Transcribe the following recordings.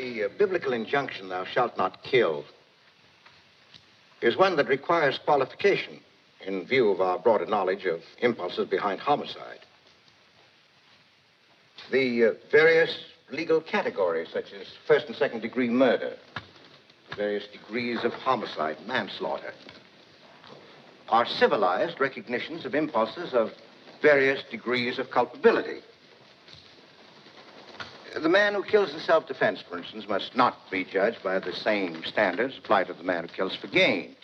The biblical injunction, thou shalt not kill, is one that requires qualification in view of our broader knowledge of impulses behind homicide. The various legal categories, such as first and second degree murder, the various degrees of homicide, manslaughter, are civilized recognitions of impulses of various degrees of culpability. The man who kills in self-defense, for instance, must not be judged by the same standards applied to the man who kills for gain.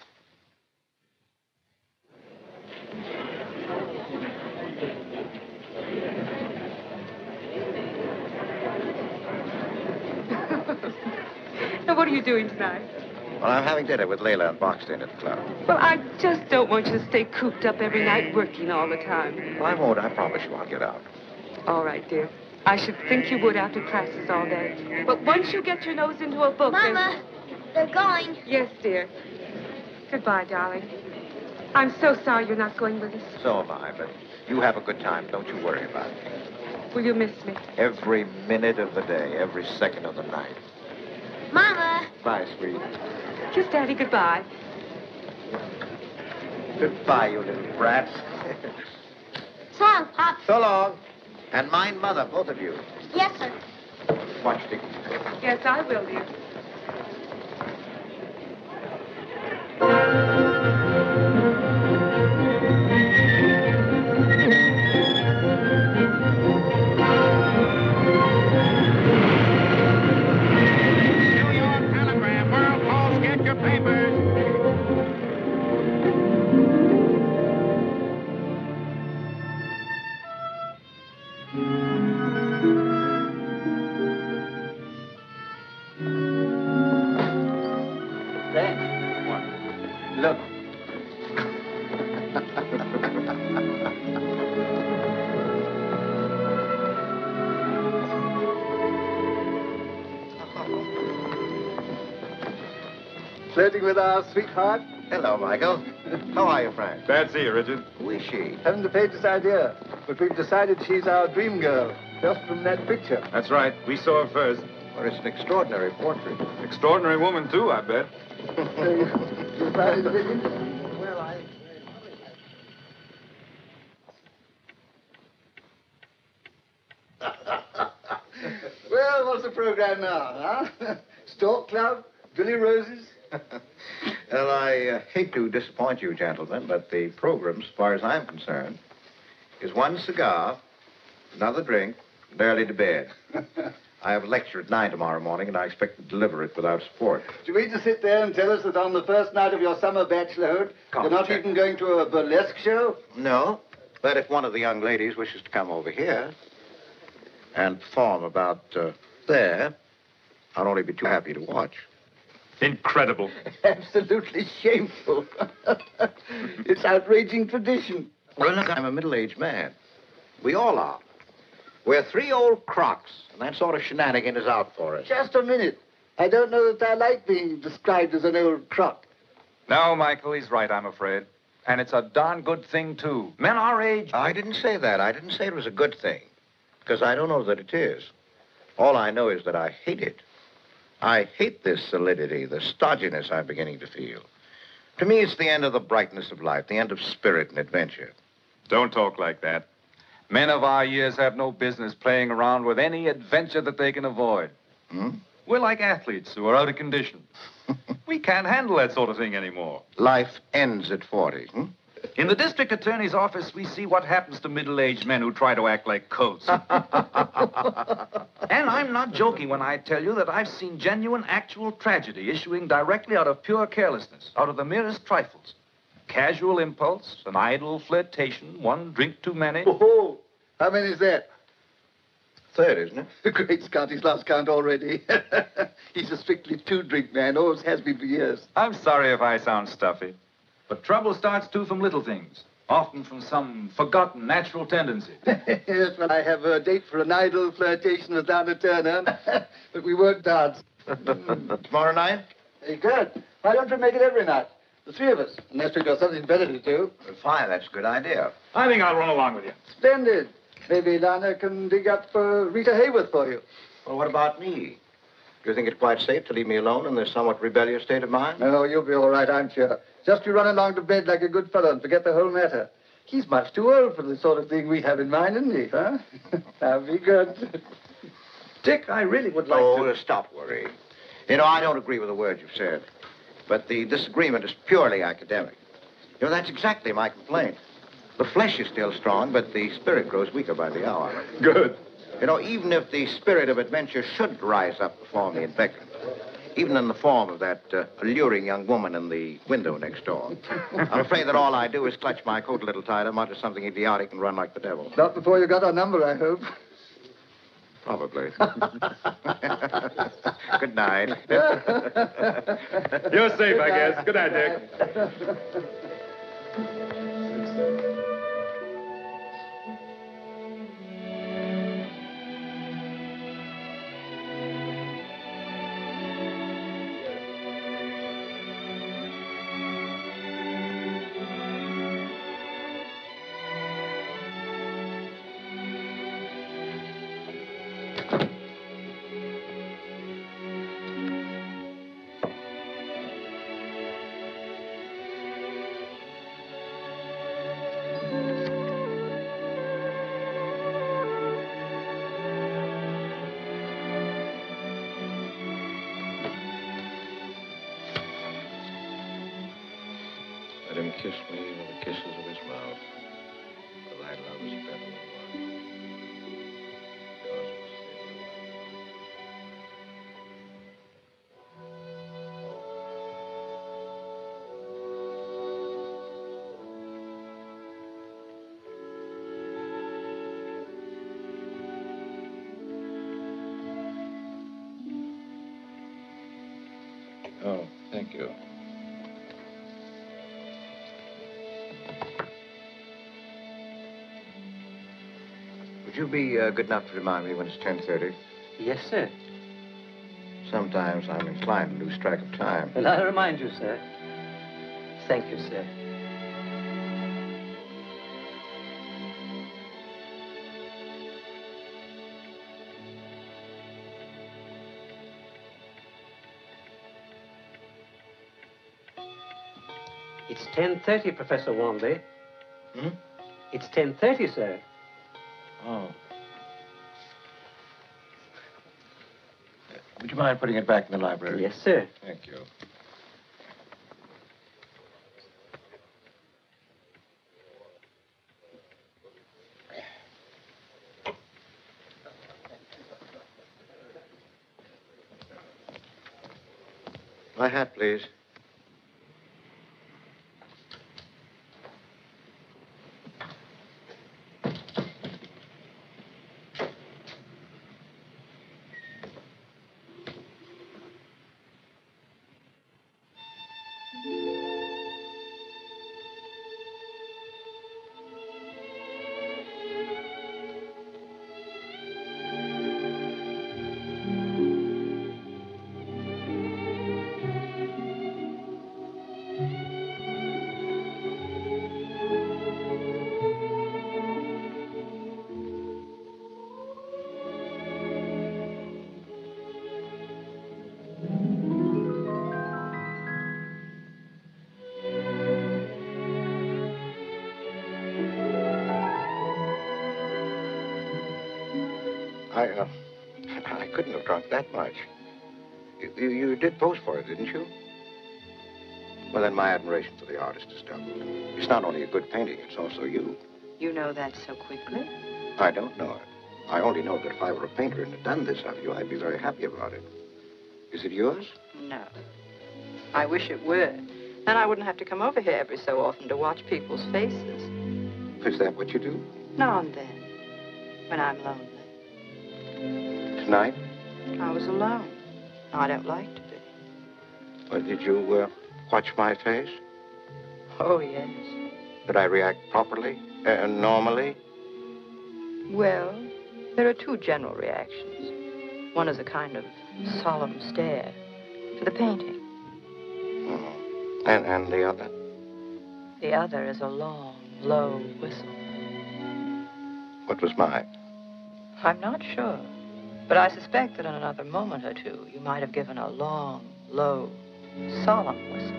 Now, what are you doing tonight? Well, I'm having dinner with Layla and Boxton at the club. Well, I just don't want you to stay cooped up every night working all the time. Well, I won't. I promise you I'll get out. All right, dear. I should think you would after classes all day. But once you get your nose into a book... Mama, they're going. Yes, dear. Goodbye, darling. I'm so sorry you're not going with us. So am I, but you have a good time. Don't you worry about it. Will you miss me? Every minute of the day, every second of the night. Mama. Bye, sweet. Kiss Daddy goodbye. Goodbye, you little brats. So long, Pop. So long. And mind Mother, both of you. Yes, sir. Watch Dick. Yes, I will, dear. New York Telegram, World Post, get your papers. Look. Flirting with our sweetheart? Hello, Michael. How are you, Frank? Glad to see you, Richard. Who is she? Haven't the faintest idea, but we've decided she's our dream girl, just from that picture. That's right. We saw her first. Well, it's an extraordinary portrait. Extraordinary woman, too, I bet. You find it interesting? Well, Well, what's the program now, huh? Stork Club? Billy Roses? Well, I hate to disappoint you, gentlemen, but the program, as far as I'm concerned, is one cigar, another drink, and early to bed. I have a lecture at 9 tomorrow morning, and I expect to deliver it without support. Do you mean to sit there and tell us that on the first night of your summer bachelorhood, you're not even going to a burlesque show? No, but if one of the young ladies wishes to come over here and perform about there, I'll only be too happy to watch. Incredible. Absolutely shameful. It's outraging tradition. Well, look, I'm a middle-aged man. We all are. We're three old crocs, and that sort of shenanigan is out for us. Just a minute. I don't know that I like being described as an old crock. No, Michael, he's right, I'm afraid. And it's a darn good thing, too. Men our age... I didn't say that. I didn't say it was a good thing, because I don't know that it is. All I know is that I hate it. I hate this solidity, the stodginess I'm beginning to feel. To me, it's the end of the brightness of life, the end of spirit and adventure. Don't talk like that. Men of our years have no business playing around with any adventure that they can avoid. Hmm? We're like athletes who are out of condition. We can't handle that sort of thing anymore. Life ends at 40, hmm? In the district attorney's office, we see what happens to middle-aged men who try to act like coats. And I'm not joking when I tell you that I've seen genuine, actual tragedy issuing directly out of pure carelessness, out of the merest trifles. Casual impulse, an idle flirtation, one drink too many. Oh, how many is that? Third, isn't it? Great Scott, he's lost count already. He's a strictly two-drink man, always has been for years. I'm sorry if I sound stuffy, but trouble starts, too, from little things, often from some forgotten natural tendency. Yes, well, I have a date for an idle flirtation with Donna Turner, but we won't dance. Tomorrow night? Very good. Why don't we make it every night? The three of us, unless we've got something better to do. Well, fine, that's a good idea. I think I'll run along with you. Splendid. Maybe Donna can dig up Rita Hayworth for you. Well, what about me? Do you think it's quite safe to leave me alone in this somewhat rebellious state of mind? No, you'll be all right, I'm sure. Just you run along to bed like a good fellow and forget the whole matter. He's much too old for the sort of thing we have in mind, isn't he, huh? That'll be good. Dick, I really would like Oh, to... stop worrying. You know, I don't agree with the words you've said. But the disagreement is purely academic. You know, that's exactly my complaint. The flesh is still strong, but the spirit grows weaker by the hour. Good. You know, even if the spirit of adventure should rise up before me and beckon, even in the form of that alluring young woman in the window next door, I'm afraid that all I do is clutch my coat a little tighter, mutter something idiotic, and run like the devil. Not before you got our number, I hope. Probably. Good night. You're safe, I guess. Good night, Dick. Let him kiss me with the kisses of his mouth. For thy love is better than wine. Because it's thin. Oh, thank you. Would you be good enough to remind me when it's 10:30? Yes, sir. Sometimes I'm inclined to lose track of time. Well, I'll remind you, sir. Thank you, sir. It's 10:30, Professor Wanley. Hmm? It's 10:30, sir. Oh. Would you mind putting it back in the library? Yes, sir. Thank you. My hat, please. I couldn't have drunk that much. You did pose for it, didn't you? Well, then my admiration for the artist is doubled. It's not only a good painting, it's also you. You know that so quickly? I don't know it. I only know that if I were a painter and had done this of you, I'd be very happy about it. Is it yours? No. I wish it were. Then I wouldn't have to come over here every so often to watch people's faces. Is that what you do? Now and then, when I'm lonely. Tonight? I was alone. I don't like to be. Well, did you watch my face? Oh, yes. Did I react properly? Normally? Well, there are two general reactions. One is a kind of solemn stare to the painting. Oh. And the other? The other is a long, low whistle. What was mine? I'm not sure. But I suspect that in another moment or two, you might have given a long, low, solemn whistle.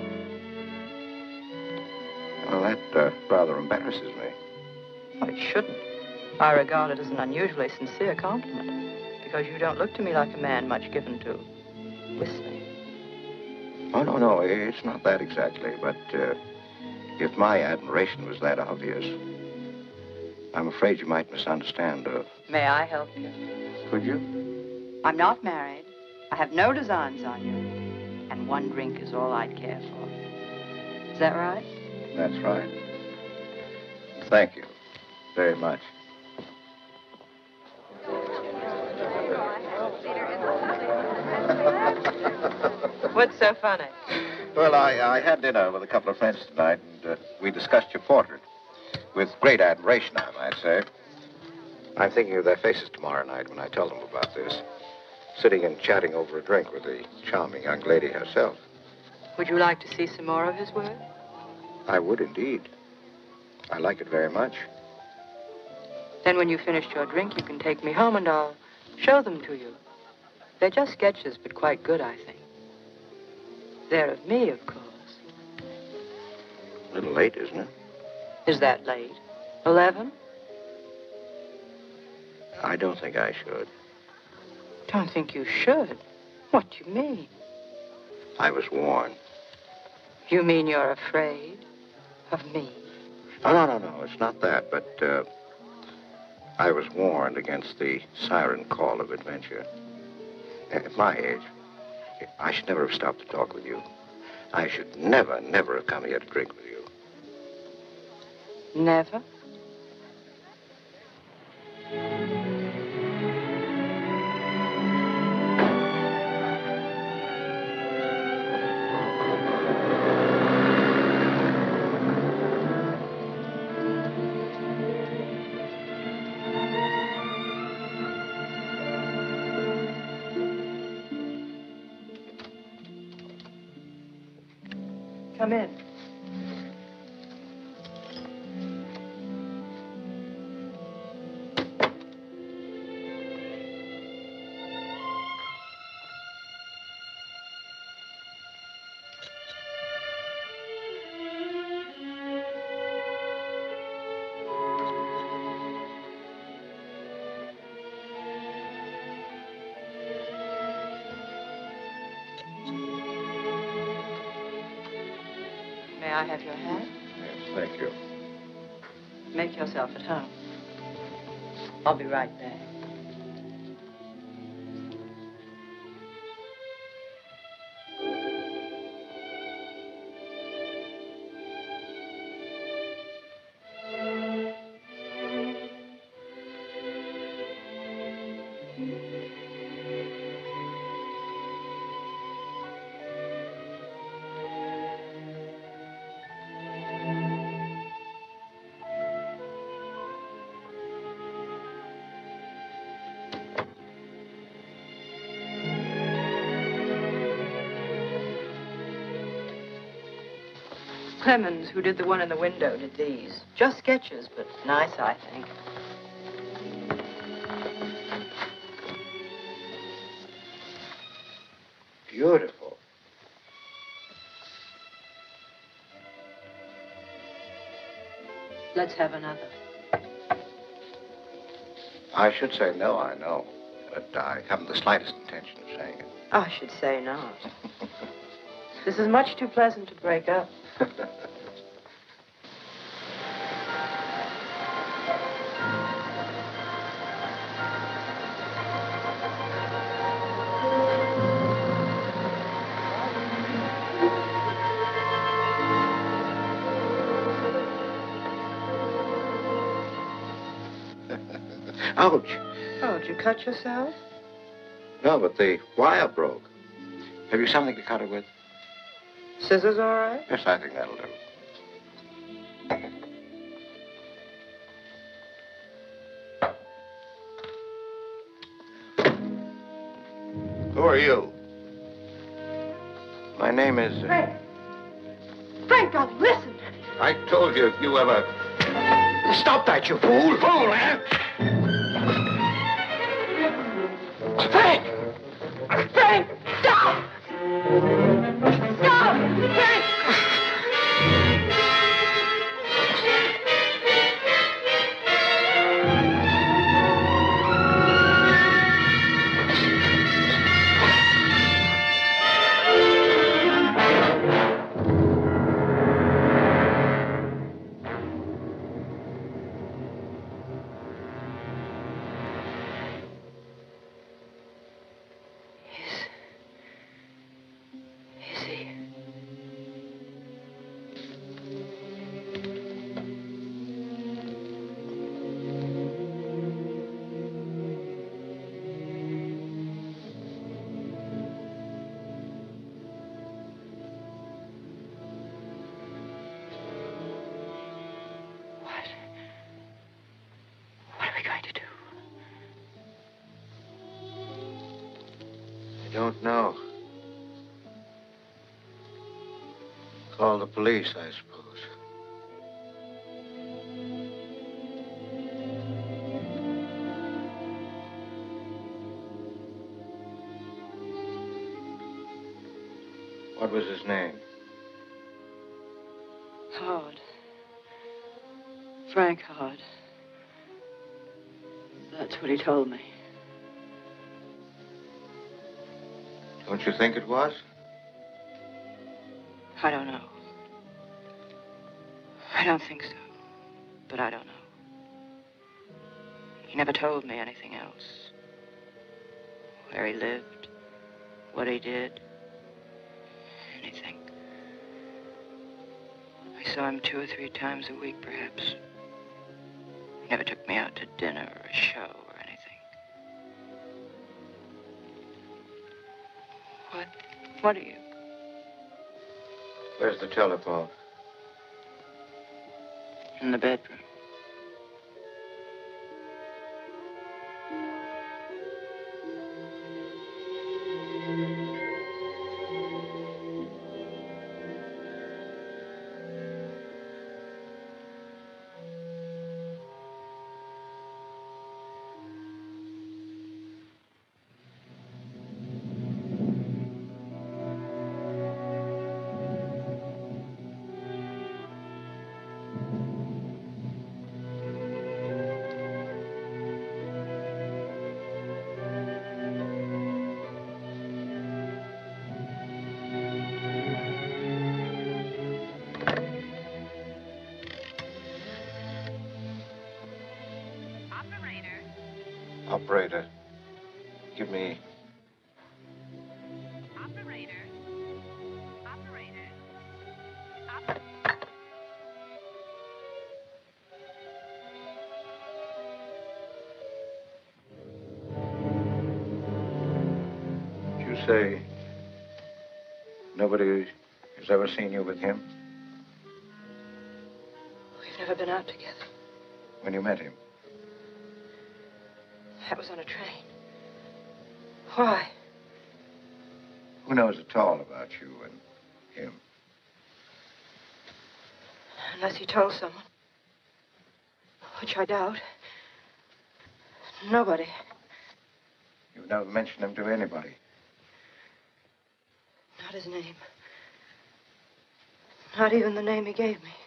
Well, that rather embarrasses me. Well, it shouldn't. I regard it as an unusually sincere compliment, because you don't look to me like a man much given to whistling. Oh, no, it's not that exactly. But if my admiration was that obvious, I'm afraid you might misunderstand. May I help you? Could you? I'm not married. I have no designs on you. And one drink is all I'd care for. Is that right? That's right. Thank you very much. What's so funny? Well, I had dinner with a couple of friends tonight, and we discussed your portrait. With great admiration, I might say. I'm thinking of their faces tomorrow night when I tell them about this. Sitting and chatting over a drink with the charming young lady herself. Would you like to see some more of his work? I would indeed. I like it very much. Then when you've finished your drink, you can take me home and I'll show them to you. They're just sketches, but quite good, I think. They're of me, of course. A little late, isn't it? Is that late? 11? I don't think I should. Don't think you should. What do you mean? I was warned. You mean you're afraid of me? Oh, no, it's not that, but I was warned against the siren call of adventure. At my age, I should never have stopped to talk with you. I should never have come here to drink with you. Never? Come in. May I have your hat? Yes, thank you. Make yourself at home. I'll be right back. Clemens, who did the one in the window, did these. Just sketches, but nice, I think. Beautiful. Let's have another. I should say no, I know. But I haven't the slightest intention of saying it. I should say not. This is much too pleasant to break up. Ouch. Oh, did you cut yourself? No, but the wire broke. Have you something to cut it with? Scissors all right? Yes, I think that'll do. Who are you? My name is... Frank! Frank, God, listen! I told you if you ever... Stop that, you fool! Fool, eh? I don't know. Call the police, I suppose. What was his name? Howard. Frank Howard. That's what he told me. Don't you think it was? I don't know. I don't think so. But I don't know. He never told me anything else. Where he lived, what he did, anything. I saw him 2 or 3 times a week, perhaps. He never took me out to dinner or a show or anything. What are you? Where's the telephone? In the bedroom. Operator, give me... Operator. Did you say nobody has ever seen you with him? We've never been out together. When you met him? That was on a train. Why? Who knows at all about you and him? Unless he told someone. Which I doubt. Nobody. You've never mentioned him to anybody. Not his name. Not even the name he gave me.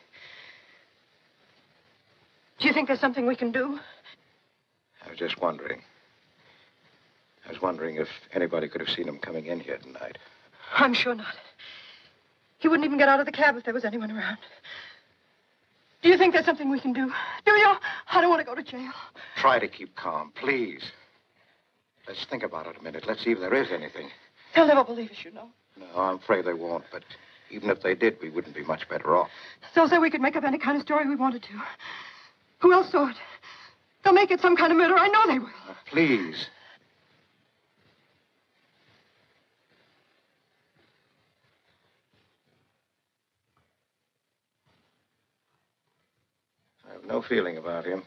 Do you think there's something we can do? I was just wondering. I was wondering if anybody could have seen him coming in here tonight. I'm sure not. He wouldn't even get out of the cab if there was anyone around. Do you think there's something we can do? Do you? I don't want to go to jail. Try to keep calm, please. Let's think about it a minute. Let's see if there is anything. They'll never believe us, you know. No, I'm afraid they won't, but even if they did, we wouldn't be much better off. They'll say we could make up any kind of story we wanted to. Who else saw it? They'll make it some kind of murder. I know they will. Now, please. I have no feeling about him.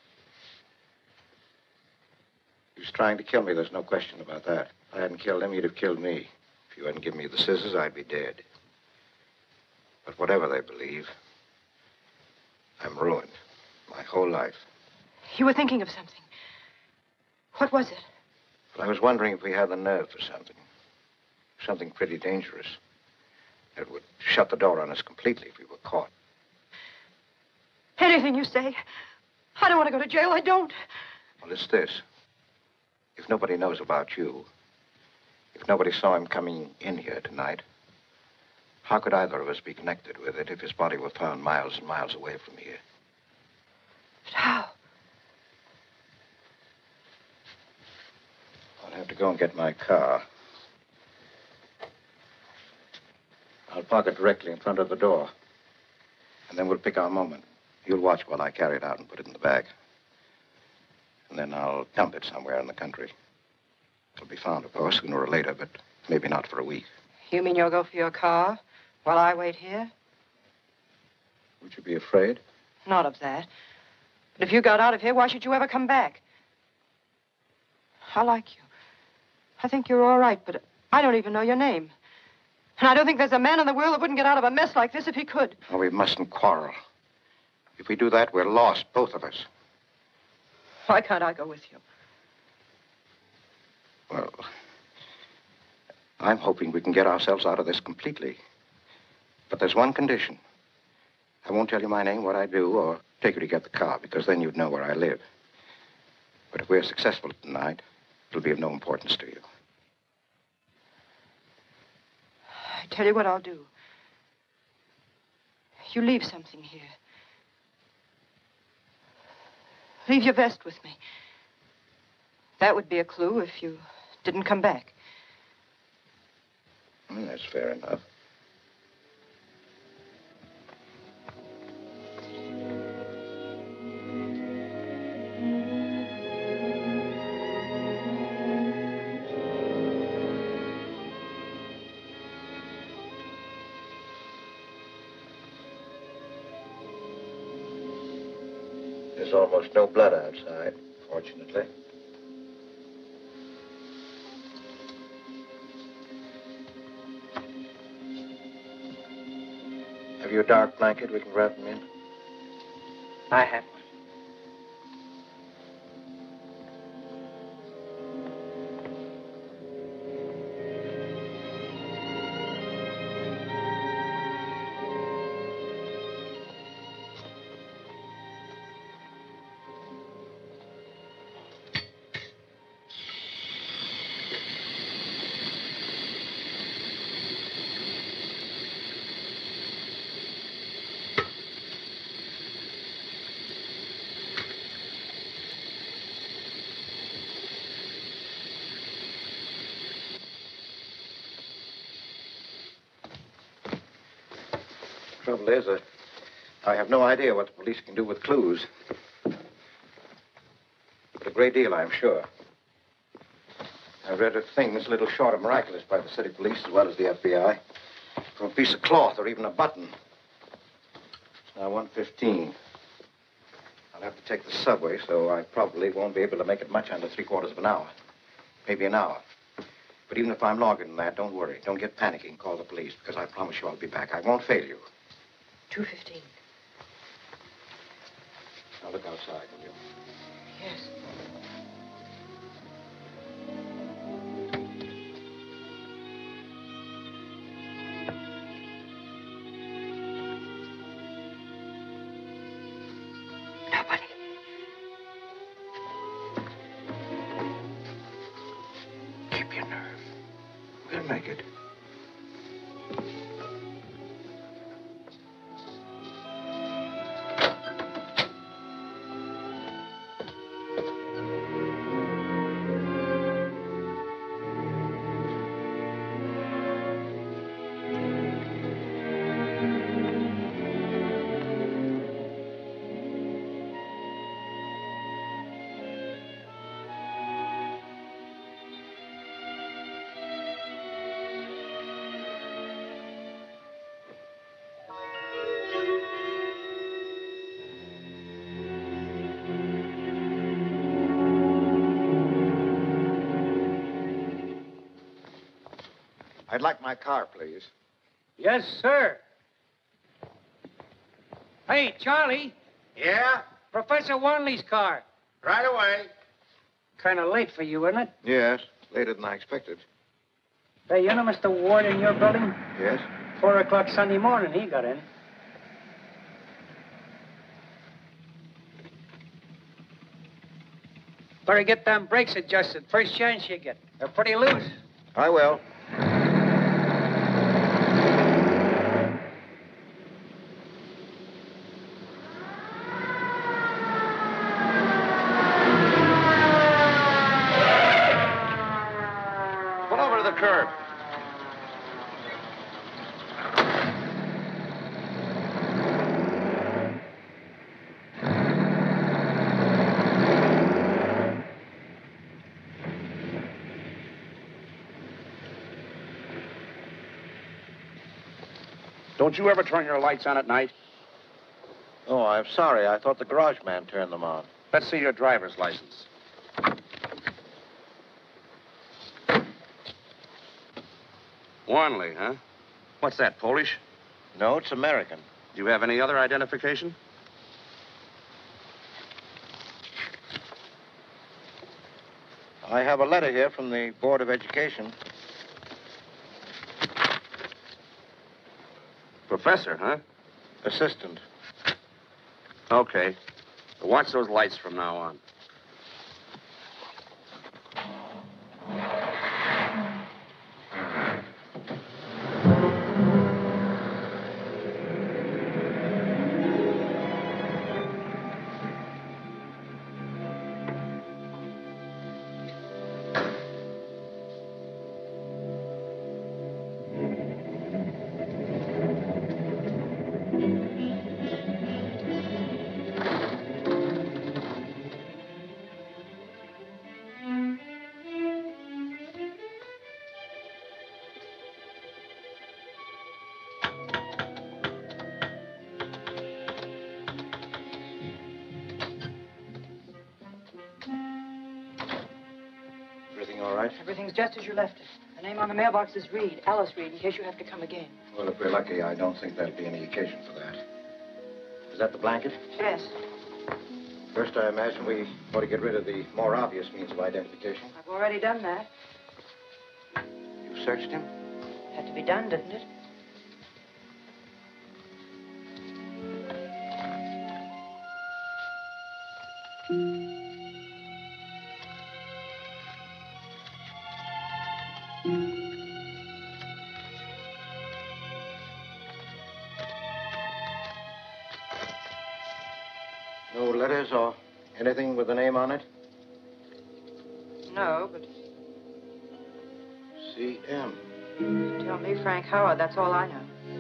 He was trying to kill me. There's no question about that. If I hadn't killed him, he'd have killed me. If you hadn't given me the scissors, I'd be dead. But whatever they believe, I'm ruined. My whole life. You were thinking of something. What was it? Well, I was wondering if we had the nerve for something. Something pretty dangerous. That would shut the door on us completely if we were caught. Anything you say. I don't want to go to jail. I don't. Well, it's this. If nobody knows about you, if nobody saw him coming in here tonight, how could either of us be connected with it if his body were found miles and miles away from here? But how? I'll have to go and get my car. I'll park it directly in front of the door. And then we'll pick our moment. You'll watch while I carry it out and put it in the bag. And then I'll dump it somewhere in the country. It'll be found, of course, sooner or later, but maybe not for a week. You mean you'll go for your car while I wait here? Would you be afraid? Not of that. But if you got out of here, why should you ever come back? I like you. I think you're all right, but I don't even know your name. And I don't think there's a man in the world that wouldn't get out of a mess like this if he could. Oh, we mustn't quarrel. If we do that, we're lost, both of us. Why can't I go with you? Well, I'm hoping we can get ourselves out of this completely. But there's one condition. I won't tell you my name, what I do, or take you to get the car, because then you'd know where I live. But if we're successful tonight, it'll be of no importance to you. I tell you what I'll do. You leave something here. Leave your vest with me. That would be a clue if you didn't come back. That's fair enough. There's almost no blood outside, fortunately. Have you a dark blanket we can wrap them in? I have one. Trouble is, I have no idea what the police can do with clues. But a great deal, I'm sure. I've read of things little short of miraculous by the city police as well as the FBI. From a piece of cloth or even a button. It's now 1:15. I'll have to take the subway, so I probably won't be able to make it much under 3/4 of an hour. Maybe an hour. But even if I'm longer than that, don't worry. Don't get panicky. Call the police, because I promise you I'll be back. I won't fail you. 2:15. Now look outside, will you? Yes. Nobody. Keep your nerve. We'll make it. I'd like my car, please. Yes, sir. Hey, Charlie. Yeah? Professor Wanley's car. Right away. Kind of late for you, isn't it? Yes, later than I expected. Hey, you know Mr. Ward in your building? Yes? 4 o'clock Sunday morning, he got in. Better get them brakes adjusted. First chance you get. They're pretty loose. I will. Pull over to the curb. Don't you ever turn your lights on at night? Oh, I'm sorry. I thought the garage man turned them on. Let's see your driver's license. Warnley, huh? What's that, Polish? No, it's American. Do you have any other identification? I have a letter here from the Board of Education. Professor, huh? Assistant. Okay. Watch those lights from now on. Everything all right? Everything's just as you left it. The name on the mailbox is Reed, Alice Reed, in case you have to come again. Well, if we're lucky, I don't think there'll be any occasion for that. Is that the blanket? Yes. First, I imagine we ought to get rid of the more obvious means of identification. I've already done that. You searched him? Had to be done, didn't it? No letters or anything with a name on it? No, but C.M. tell me, Frank Howard, that's all I know.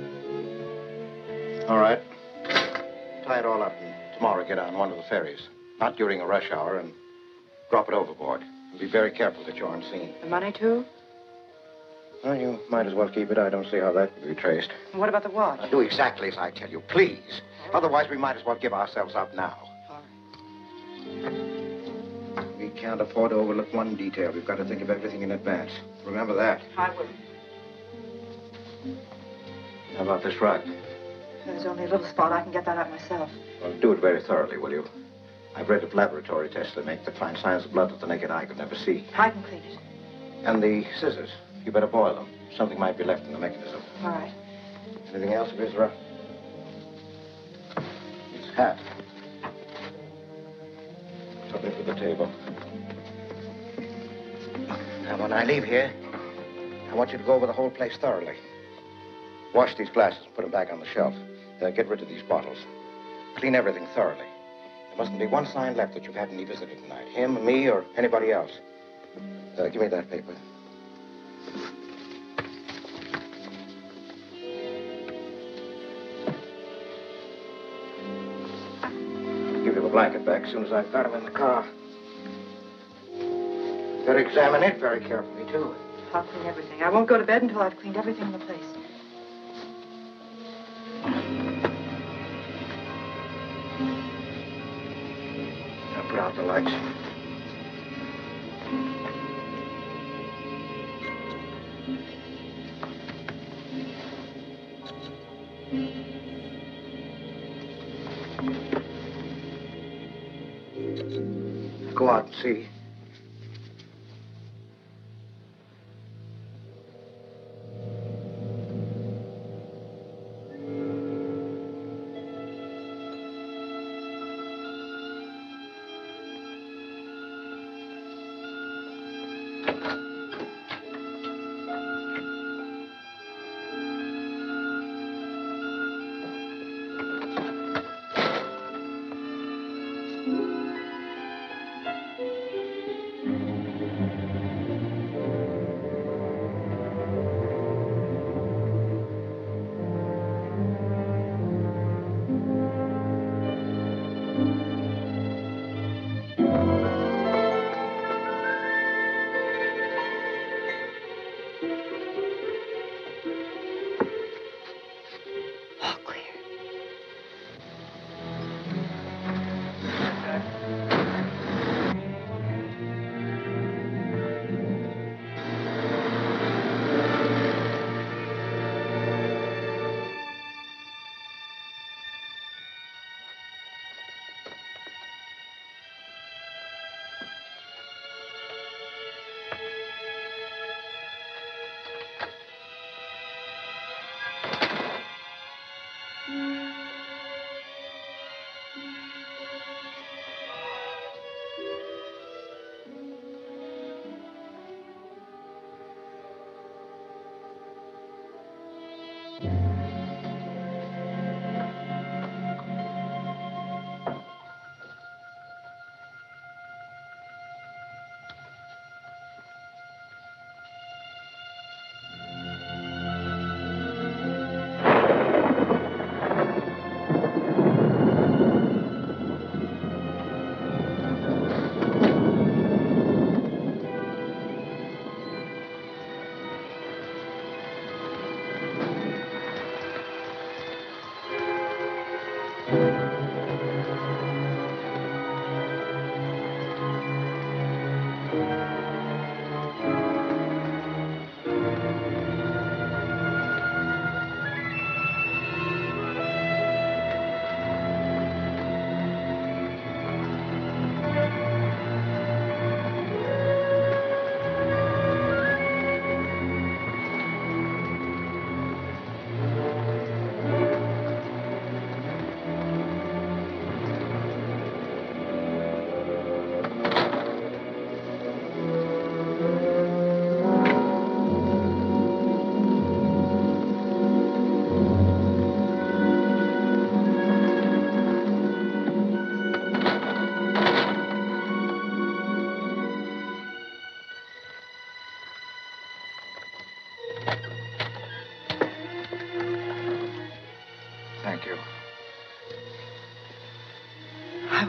All right. Tie it all up and tomorrow get on one of the ferries. Not during a rush hour, and drop it overboard. And be very careful that you aren't seen. The money, too? Well, you might as well keep it. I don't see how that could be traced. And what about the watch? Now, do exactly as I tell you, please. Otherwise, we might as well give ourselves up now. All right. We can't afford to overlook one detail. We've got to think of everything in advance. Remember that. I will. How about this rug? There's only a little spot. I can get that out myself. Well, do it very thoroughly, will you? I've read of laboratory tests they make that find signs of blood that the naked eye could never see. I can clean it. And the scissors. You better boil them. Something might be left in the mechanism. All right. Anything else of his rough? His hat. Took it to the table. Now, when I leave here, I want you to go over the whole place thoroughly. Wash these glasses and put them back on the shelf. Get rid of these bottles. Clean everything thoroughly. There mustn't be one sign left that you've had any visitor tonight. Him, me, or anybody else. Give me that paper. Give you the blanket back as soon as I've got him in the car. Better examine it very carefully, too. I'll clean everything. I won't go to bed until I've cleaned everything in the place. Now put out the lights. Go out and see.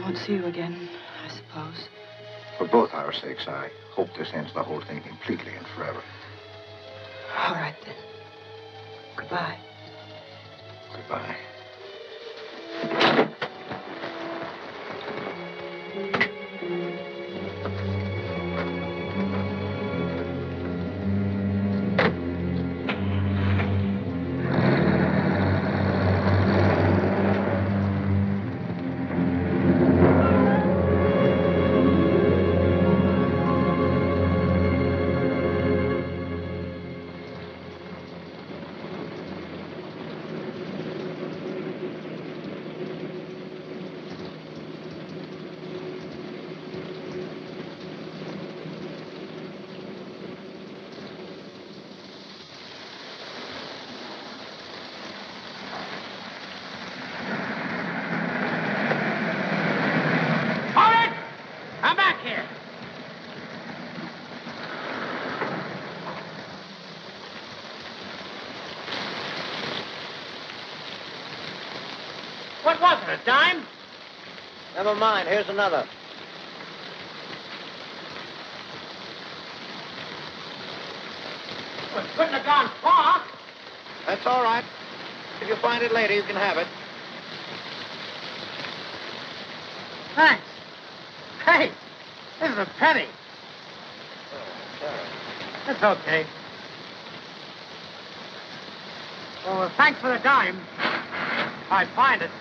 won't see you again, I suppose. For both our sakes, I hope this ends the whole thing completely and forever. All right, then. Goodbye. Goodbye. Hold it! Come back here. What was it, a dime? Never mind. Here's another. Well, it couldn't have gone far. That's all right. If you find it later, you can have it. Thanks. Hey, this is a penny. It's okay. Well, thanks for the dime. I find it.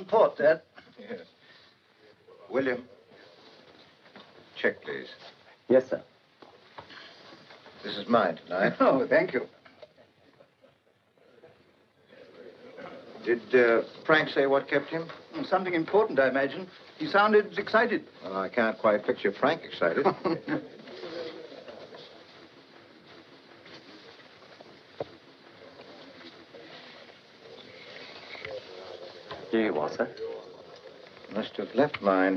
on port, Dad. Yes. William, check, please. Yes, sir. This is mine tonight. Oh, thank you. Did Frank say what kept him? Something important, I imagine. He sounded excited. Well, I can't quite picture Frank excited. Here you are, sir. Must have left mine.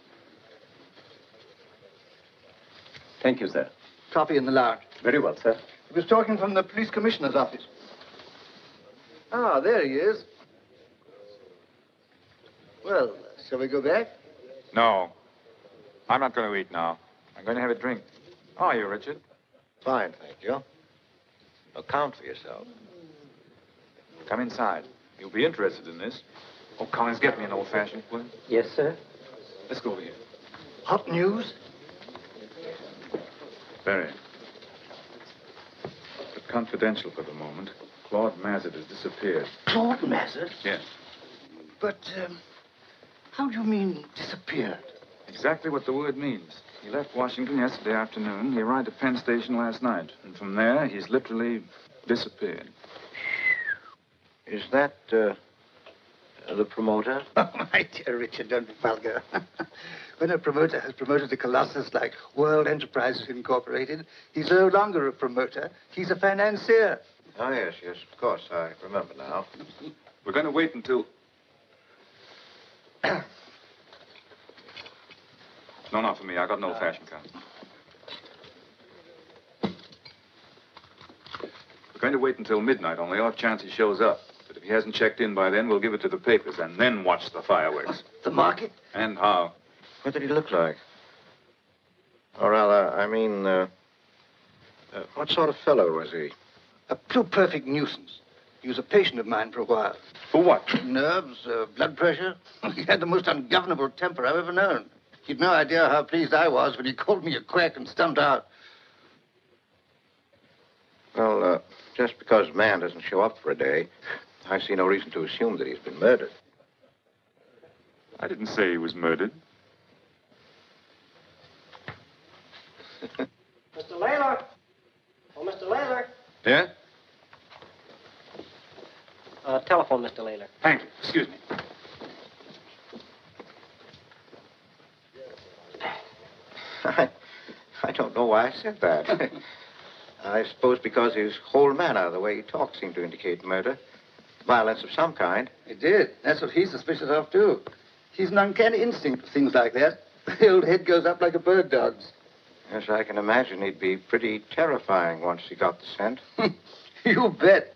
Thank you, sir. Copy in the lounge. Very well, sir. He was talking from the police commissioner's office. Ah, there he is. Well, shall we go back? No. I'm not going to eat now. I'm going to have a drink. How are you, Richard? Fine, thank you. Account for yourself. Come inside. You'll be interested in this. Oh, Collins, get me an old-fashioned, please. Yes, sir. Let's go over here. Hot news? Very. But confidential for the moment. Claude Mazet has disappeared. Claude Mazet? Yes. But, how do you mean disappeared? Exactly what the word means. He left Washington yesterday afternoon. He arrived at Penn Station last night. And from there, he's literally disappeared. Is that, the promoter? Oh, my dear Richard, don't be vulgar. When a promoter has promoted a colossus like World Enterprises Incorporated, he's no longer a promoter. He's a financier. Oh, yes, of course. I remember now. We're going to wait until... No, not for me. I got an old-fashioned kind. We're going to wait until midnight on the off chance he shows up. But if he hasn't checked in by then, we'll give it to the papers and then watch the fireworks. The market? And how? What did he look like? Or rather, I mean, what sort of fellow was he? A perfect nuisance. He was a patient of mine for a while. For what? Nerves, blood pressure. He had the most ungovernable temper I've ever known. You'd no idea how pleased I was when he called me a quack and stumped out. Well, just because a man doesn't show up for a day, I see no reason to assume that he's been murdered. I didn't say he was murdered. Mr. Layler. Oh, Mr. Layler. Yeah? Telephone, Mr. Layler. Thank you. Excuse me. I don't know why I said that. I suppose because his whole manner, the way he talked, seemed to indicate murder. Violence of some kind. It did. That's what he's suspicious of, too. He's an uncanny instinct for things like that. The old head goes up like a bird dog's. Yes, I can imagine he'd be pretty terrifying once he got the scent. You bet.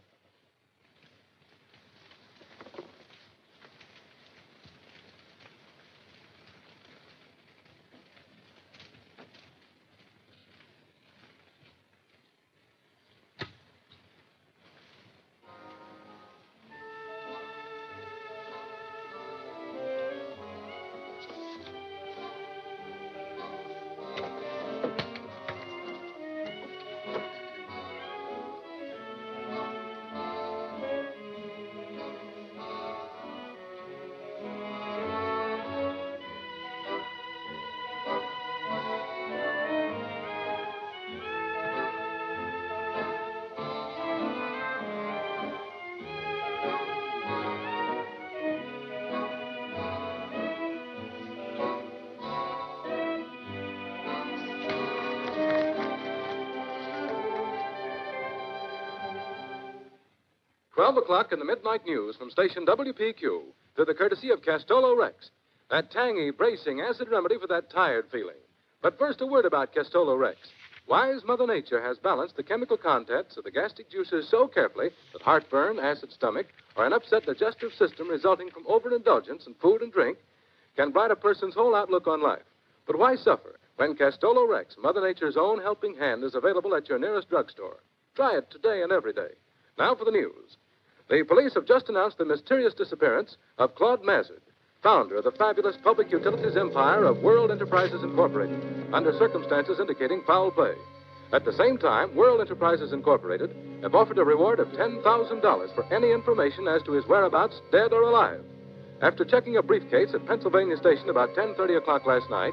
O'clock in the midnight news from station WPQ through the courtesy of Castolo Rex, that tangy, bracing acid remedy for that tired feeling. But first, a word about Castolo Rex. Wise Mother Nature has balanced the chemical contents of the gastric juices so carefully that heartburn, acid stomach, or an upset digestive system resulting from overindulgence in food and drink can blight a person's whole outlook on life. But why suffer when Castolo Rex, Mother Nature's own helping hand, is available at your nearest drugstore? Try it today and every day. Now for the news. The police have just announced the mysterious disappearance of Claude Mazet, founder of the fabulous public utilities empire of World Enterprises Incorporated, under circumstances indicating foul play. At the same time, World Enterprises Incorporated have offered a reward of $10,000 for any information as to his whereabouts, dead or alive. After checking a briefcase at Pennsylvania Station about 10:30 o'clock last night,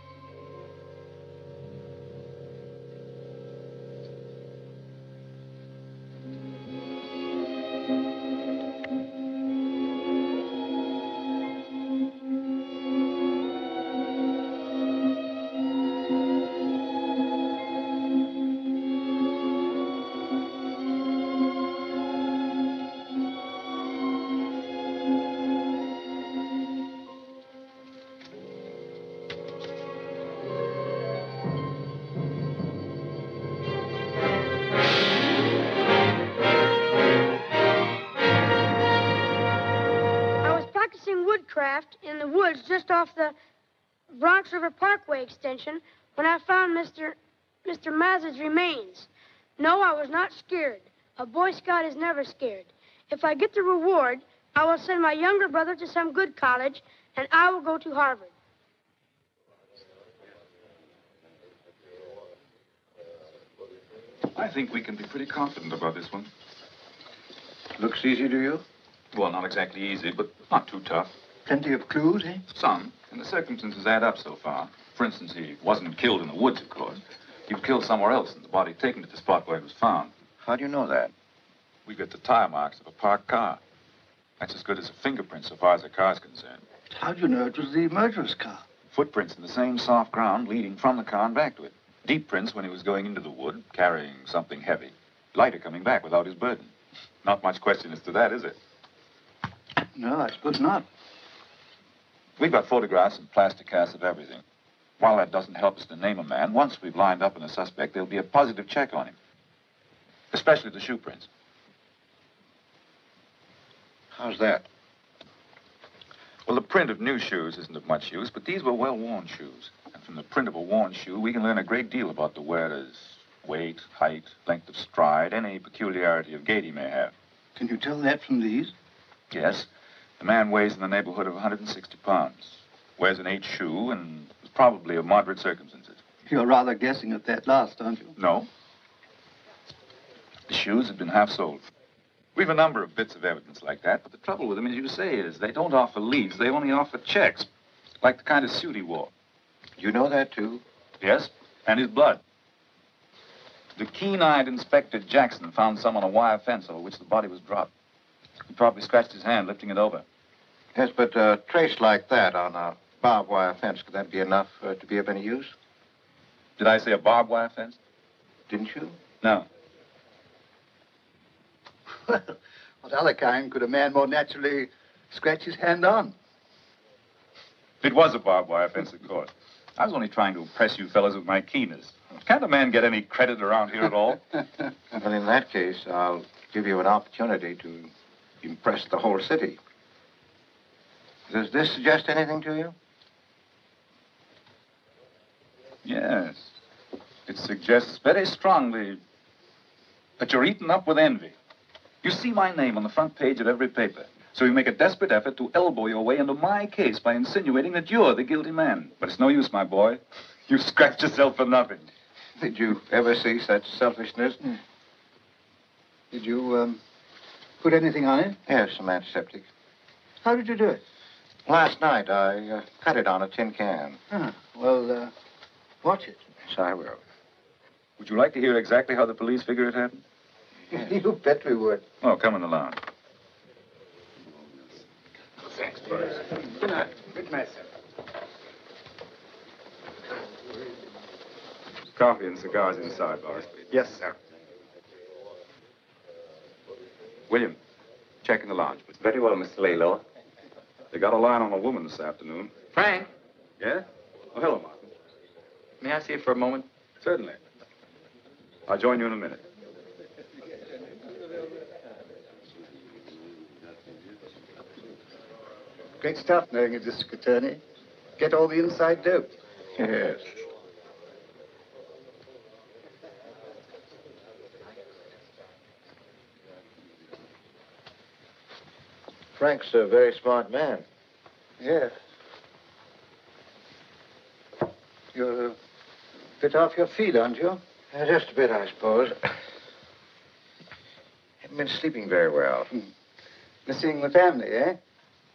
Woodcraft in the woods just off the Bronx River Parkway extension when I found Mr. Mazard's remains. No, I was not scared. A Boy Scout is never scared. If I get the reward, I will send my younger brother to some good college, and I will go to Harvard. I think we can be pretty confident about this one. Looks easy to you? Well, not exactly easy, but not too tough. Plenty of clues, eh? Some, and the circumstances add up so far. For instance, he wasn't killed in the woods, of course. He was killed somewhere else and the body taken to the spot where it was found. How do you know that? We got the tire marks of a parked car. That's as good as a fingerprint so far as the car's concerned. But how do you know it was the murderer's car? Footprints in the same soft ground leading from the car and back to it. Deep prints when he was going into the wood, carrying something heavy. Lighter coming back without his burden. Not much question as to that, is it? No, I suppose not. We've got photographs and plaster casts of everything. While that doesn't help us to name a man, once we've lined up in a suspect, there'll be a positive check on him. Especially the shoe prints. How's that? Well, the print of new shoes isn't of much use, but these were well-worn shoes. And from the print of a worn shoe, we can learn a great deal about the wearer's weight, height, length of stride, any peculiarity of gait he may have. Can you tell that from these? Yes. The man weighs in the neighborhood of 160 pounds. Wears an 8 shoe and is probably of moderate circumstances. You're rather guessing at that last, aren't you? No. The shoes have been half sold. We've a number of bits of evidence like that, but the trouble with them, as you say, is they don't offer leads. They only offer checks, like the kind of suit he wore. You know that, too? Yes, and his blood. The keen-eyed Inspector Jackson found some on a wire fence over which the body was dropped. He probably scratched his hand lifting it over. Yes, but a trace like that on a barbed wire fence, could that be enough to be of any use? Did I say a barbed wire fence? Didn't you? No. Well, what other kind could a man more naturally scratch his hand on? It was a barbed wire fence, of course. I was only trying to impress you fellas with my keenness. Can't a man get any credit around here at all? Well, in that case, I'll give you an opportunity to impress the whole city. Does this suggest anything to you? Yes. It suggests very strongly that you're eaten up with envy. You see my name on the front page of every paper. So you make a desperate effort to elbow your way into my case by insinuating that you're the guilty man. But it's no use, my boy. You scratched yourself for nothing. Did you ever see such selfishness? Did you, put anything on it? Yes, some antiseptic. How did you do it? Last night, I cut it on a tin can. Well, watch it. Yes, I will. Would you like to hear exactly how the police figure it happened? Yes. You bet we would. Oh, come in the lounge. Thanks, boys. Good night. Good night, sir. Coffee and cigars inside, boss. Yes, sir. William, check in the lounge, please. Very well, Mr. Laylow. They got a line on a woman this afternoon. Frank, Yeah? Oh, hello, Martin. may I see you for a moment? Certainly. I'll join you in a minute. Great stuff, knowing a district attorney. Get all the inside dope. Yes. Frank's a very smart man. Yes. You're a bit off your feet, aren't you? Just a bit, I suppose. Haven't been sleeping very well. Missing the family, eh?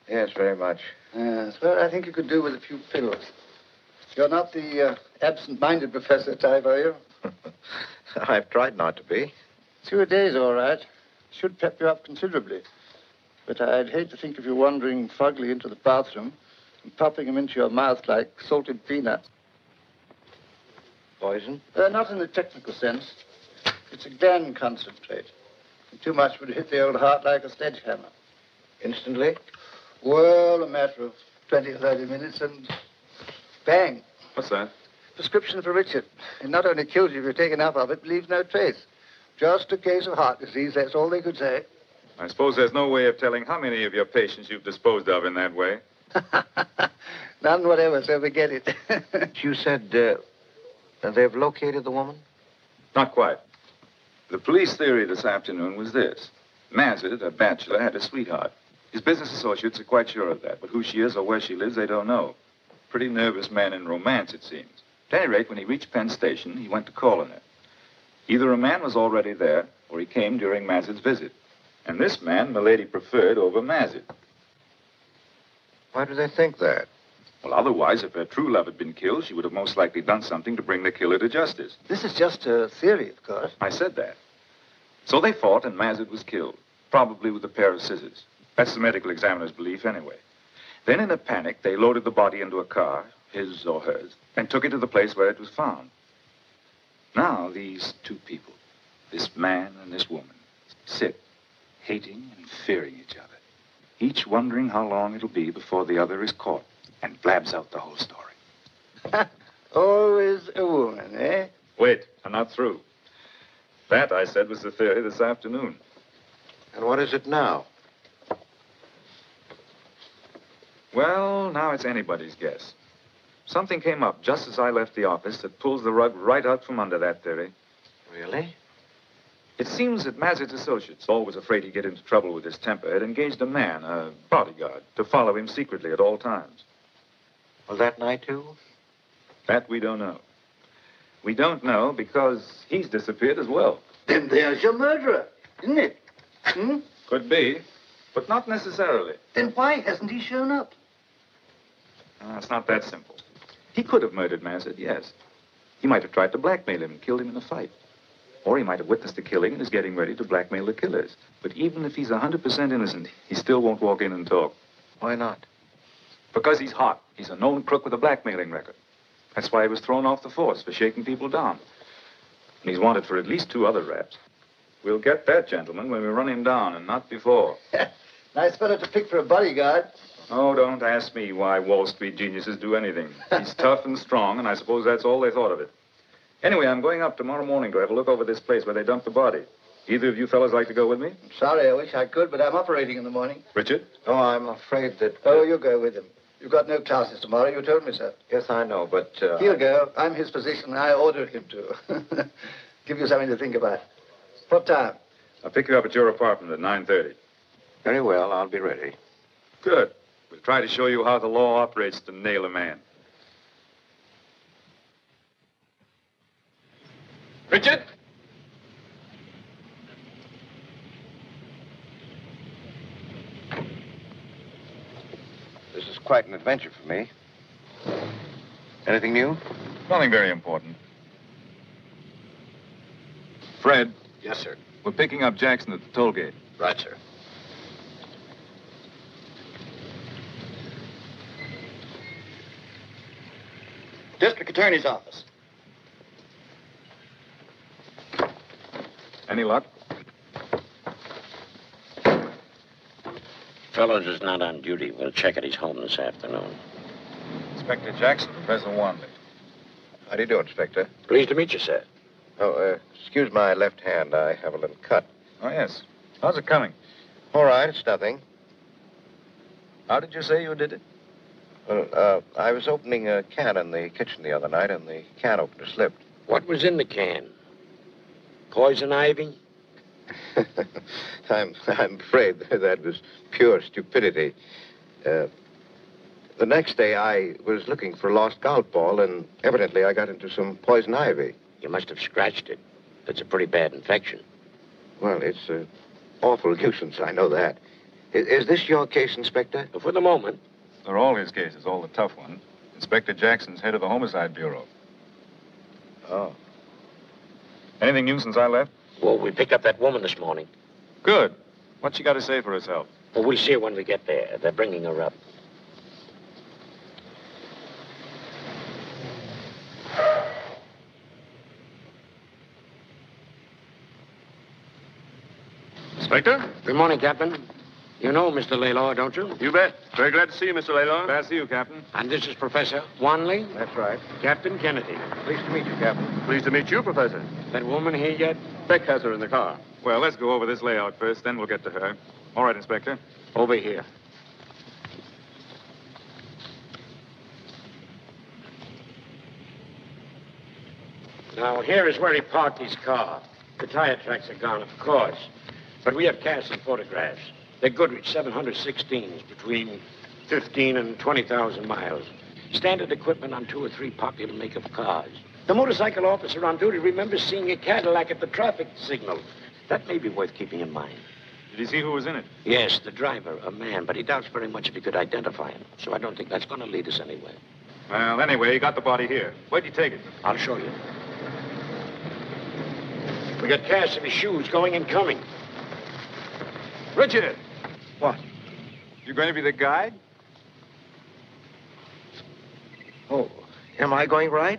Yes, very much. Yes, well, I think you could do with a few pills. You're not the absent-minded professor type, are you? I've tried not to be. 2 a day's all right. Should pep you up considerably. But I'd hate to think of you wandering foggy into the bathroom and popping them into your mouth like salted peanuts. Poison? Not in the technical sense. It's a gland concentrate. Too much would hit the old heart like a sledgehammer. Instantly? Well, a matter of 20 or 30 minutes and bang. What's that? Prescription for Richard. It not only kills you if you take enough of it, but leaves no trace. Just a case of heart disease, that's all they could say. I suppose there's no way of telling how many of your patients you've disposed of in that way. None whatever, so forget it. You said they've located the woman? Not quite. The police theory this afternoon was this. Mazet, a bachelor, had a sweetheart. His business associates are quite sure of that, but who she is or where she lives, they don't know. Pretty nervous man in romance, it seems. At any rate, when he reached Penn Station, he went to call on her. Either a man was already there, or he came during Mazet's visit. And this man, Milady preferred over Mazet. Why do they think that? Well, otherwise, if her true love had been killed, she would have most likely done something to bring the killer to justice. This is just a theory, of course. I said that. So they fought, and Mazet was killed, probably with a pair of scissors. That's the medical examiner's belief, anyway. Then, in a panic, they loaded the body into a car, his or hers, and took it to the place where it was found. Now, these two people, this man and this woman, sit, hating and fearing each other, each wondering how long it'll be before the other is caught and blabs out the whole story. Always a woman, eh? Wait, I'm not through. That, I said, was the theory this afternoon. And what is it now? Well, now it's anybody's guess. Something came up just as I left the office that pulls the rug right out from under that theory. Really? It seems that Mazet's associates, always afraid he'd get into trouble with his temper, had engaged a man, a bodyguard, to follow him secretly at all times. Well, that night, too? That we don't know. We don't know because he's disappeared as well. Then there's your murderer, isn't it? Hmm? Could be, but not necessarily. Then why hasn't he shown up? It's not that simple. He could have murdered Mazet, yes. He might have tried to blackmail him and killed him in a fight. Or he might have witnessed the killing and is getting ready to blackmail the killers. But even if he's 100% innocent, he still won't walk in and talk. Why not? Because he's hot. He's a known crook with a blackmailing record. That's why he was thrown off the force, for shaking people down. And he's wanted for at least 2 other raps. We'll get that, gentlemen, when we run him down, and not before. Nice fellow to pick for a bodyguard. Oh, don't ask me why Wall Street geniuses do anything. He's tough and strong, and I suppose that's all they thought of it. Anyway, I'm going up tomorrow morning to have a look over this place where they dumped the body. Either of you fellows like to go with me? I'm sorry, I wish I could, but I'm operating in the morning. Richard? Oh, I'm afraid that... Oh, you go with him. You've got no classes tomorrow. You told me so. Yes, I know, but... He'll go. I'm his physician. I order him to. Give you something to think about. What time? I'll pick you up at your apartment at 9:30. Very well, I'll be ready. Good. We'll try to show you how the law operates to nail a man. Richard? This is quite an adventure for me. Anything new? Nothing very important. Fred? Yes, sir. We're picking up Jackson at the toll gate. Right, sir. District Attorney's office. Any luck? Fellows is not on duty. We'll check at his home this afternoon. Inspector Jackson, Professor Wanley. How do you do, Inspector? Pleased to meet you, sir. Oh, excuse my left hand. I have a little cut. Oh, yes. How's it coming? All right, it's nothing. How did you say you did it? Well, I was opening a can in the kitchen the other night, and the can opener slipped. What was in the can? Poison ivy? I'm afraid that was pure stupidity. The next day, I was looking for a lost golf ball, and evidently I got into some poison ivy. You must have scratched it. That's a pretty bad infection. Well, it's an awful nuisance, I know that. Is this your case, Inspector? For the moment. They're all his cases, all the tough ones. Inspector Jackson's head of the Homicide Bureau. Oh. Anything new since I left? Well, we picked up that woman this morning. Good. What's she got to say for herself? Well, we'll see her when we get there. They're bringing her up. Inspector? Good morning, Captain. You know Mr. Laylaw, don't you? You bet. Very glad to see you, Mr. Laylaw. Glad to see you, Captain. And this is Professor Wanley? That's right. Captain Kennedy. Pleased to meet you, Captain. Pleased to meet you, Professor. That woman here yet? Beck has her in the car. Well, let's go over this layout first, then we'll get to her. All right, Inspector. Over here. Now, here is where he parked his car. The tire tracks are gone, of course. But we have casts and photographs. They're Goodrich 716s, between 15 and 20,000 miles. Standard equipment on 2 or 3 popular make-up cars. The motorcycle officer on duty remembers seeing a Cadillac at the traffic signal. That may be worth keeping in mind. Did he see who was in it? Yes, the driver, a man, but he doubts very much if he could identify him. So I don't think that's going to lead us anywhere. Well, anyway, he got the body here. Where'd you take it? I'll show you. We got casts of his shoes going and coming. Richard! What? You going to be the guide? Oh, am I going right?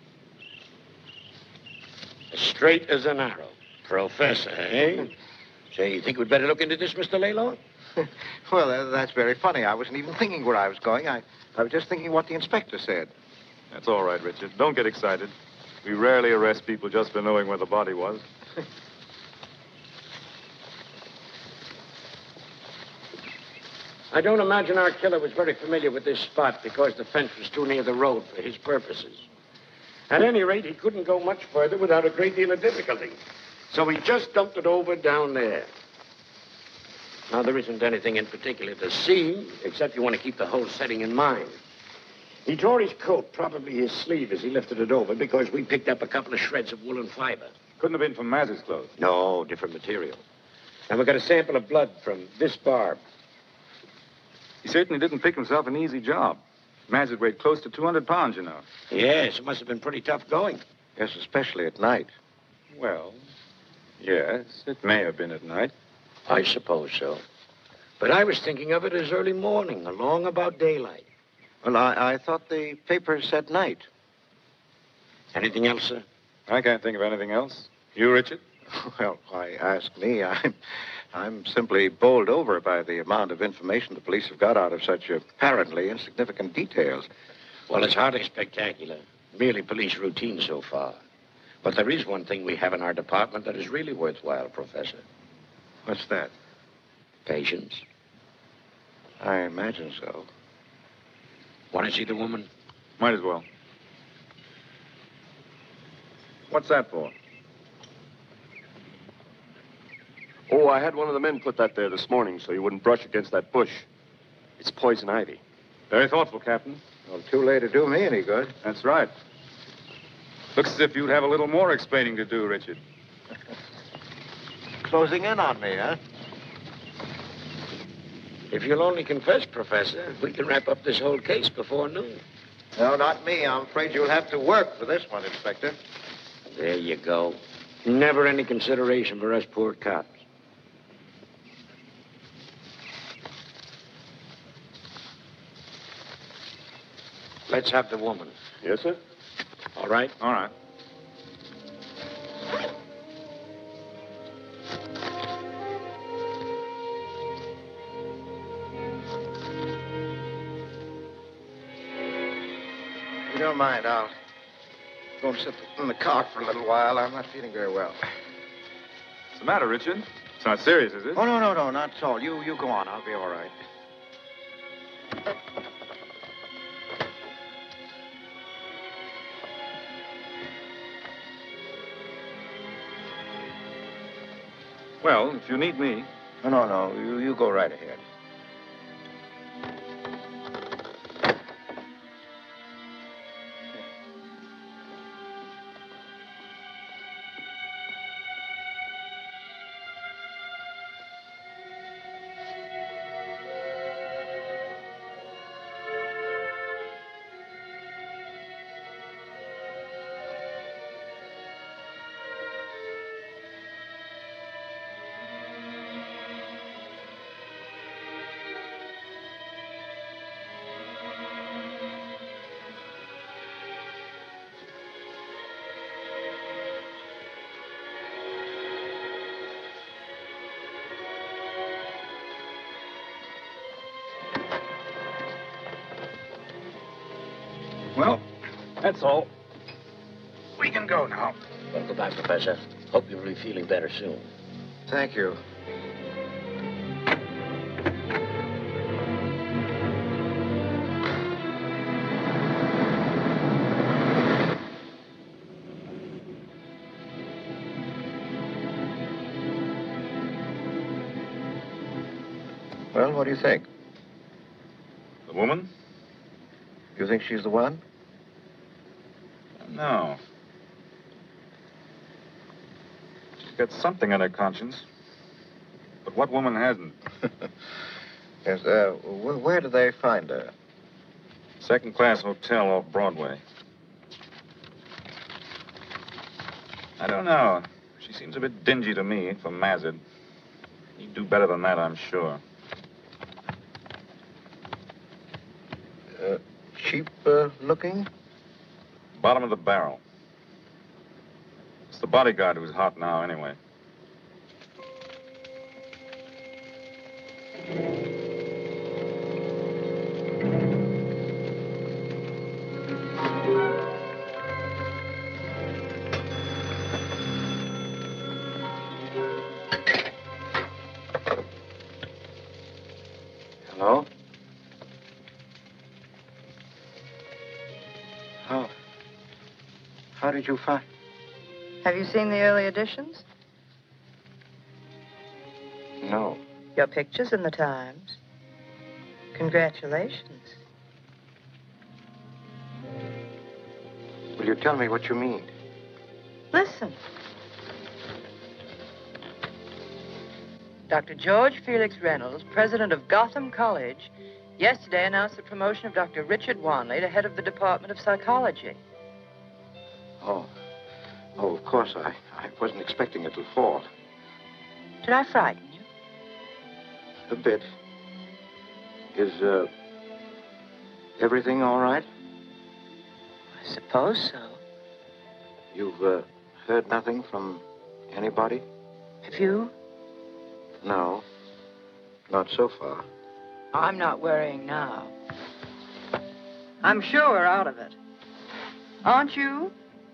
As straight as an arrow. Professor, eh? Say, you think we'd better look into this, Mr. Laylaw? Well, that's very funny. I wasn't even thinking where I was going. I was just thinking what the inspector said. That's all right, Richard. Don't get excited. We rarely arrest people just for knowing where the body was. I don't imagine our killer was very familiar with this spot because the fence was too near the road for his purposes. At any rate, he couldn't go much further without a great deal of difficulty. So he just dumped it over down there. Now, there isn't anything in particular to see, except you want to keep the whole setting in mind. He tore his coat, probably his sleeve, as he lifted it over, because we picked up a couple of shreds of woolen fiber. Couldn't have been from Maz's clothes. No, different material. And we got a sample of blood from this barb. He certainly didn't pick himself an easy job. Maz had weighed close to 200 pounds, you know. Yes, it must have been pretty tough going. Yes, especially at night. Well, yes, it may have been at night. I suppose so. But I was thinking of it as early morning, along about daylight. Well, I thought the paper said night. Anything else, sir? I can't think of anything else. You, Richard? Well, why ask me? I'm simply bowled over by the amount of information the police have got out of such apparently insignificant details. Well, it's hardly spectacular. Merely police routine so far. But there is one thing we have in our department that is really worthwhile, Professor. What's that? Patience. I imagine so. Want to see the woman? Might as well. What's that for? Oh, I had one of the men put that there this morning so you wouldn't brush against that bush. It's poison ivy. Very thoughtful, Captain. Well, too late to do me any good. That's right. Looks as if you'd have a little more explaining to do, Richard. Closing in on me, huh? If you'll only confess, Professor, we can wrap up this whole case before noon. No, not me. I'm afraid you'll have to work for this one, Inspector. There you go. Never any consideration for us poor cops. Let's have the woman. Yes, sir? All right? All right. If you don't mind, I'll go and sit in the car for a little while. I'm not feeling very well. What's the matter, Richard? It's not serious, is it? Oh, no, not at all. You go on. I'll be all right. Well, if you need me. No. You go right ahead. That's all. We can go now. Well, goodbye, Professor. Hope you'll be feeling better soon. Thank you. Well, what do you think? The woman? You think she's the one? No. She's got something on her conscience. But what woman hasn't? Yes, where did they find her? Second-class hotel off Broadway. I don't know. She seems a bit dingy to me for Mazid. He'd do better than that, I'm sure. Cheap looking? Bottom of the barrel. It's the bodyguard who's hot now, anyway. Hello? How did you find? Have you seen the early editions? No. Your picture's in the Times. Congratulations. Will you tell me what you mean? Listen. Dr. George Felix Reynolds, president of Gotham College, yesterday announced the promotion of Dr. Richard Wanley to head of the Department of Psychology. Oh, of course, I wasn't expecting it to fall. Did I frighten you? A bit. Is, everything all right? I suppose so. You've, heard nothing from anybody? Have you? No. Not so far. I'm not worrying now. I'm sure we're out of it. Aren't you?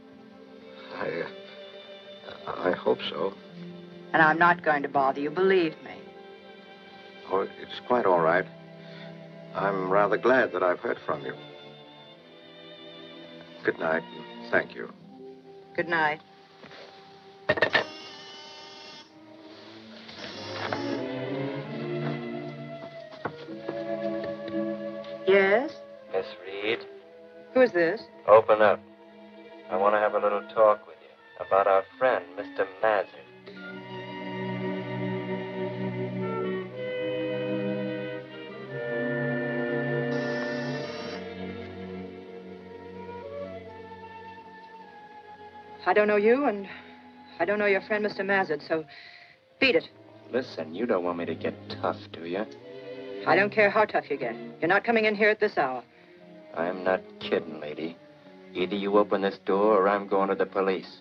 I hope so. And I'm not going to bother you, believe me. Oh, it's quite all right. I'm rather glad that I've heard from you. Good night, and thank you. Good night. Yes? Miss Reed, Who is this? open up. I want to have a little talk with you about our friend, Mr. Mazur. I don't know you, and I don't know your friend, Mr. Mazard, so beat it. Listen, you don't want me to get tough, do you? I don't care how tough you get. You're not coming in here at this hour. I'm not kidding, lady. Either you open this door or I'm going to the police.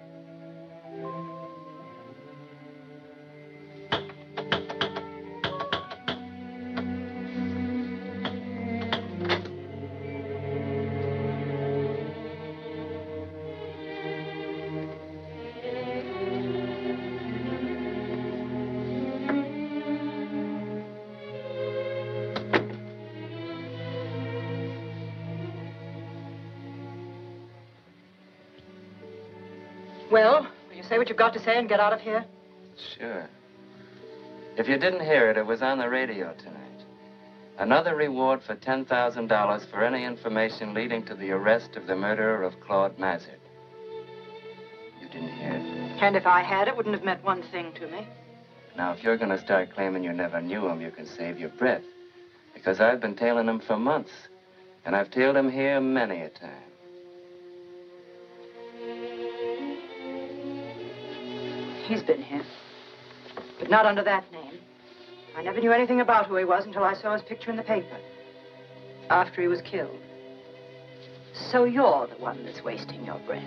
Well, will you say what you've got to say and get out of here? Sure. If you didn't hear it, it was on the radio tonight. Another reward for $10,000 for any information leading to the arrest of the murderer of Claude Mazard. You didn't hear it? And if I had, it wouldn't have meant one thing to me. Now, if you're going to start claiming you never knew him, you can save your breath. Because I've been tailing him for months. And I've tailed him here many a time. He's been here. But not under that name. I never knew anything about who he was until I saw his picture in the paper. After he was killed. So you're the one that's wasting your breath.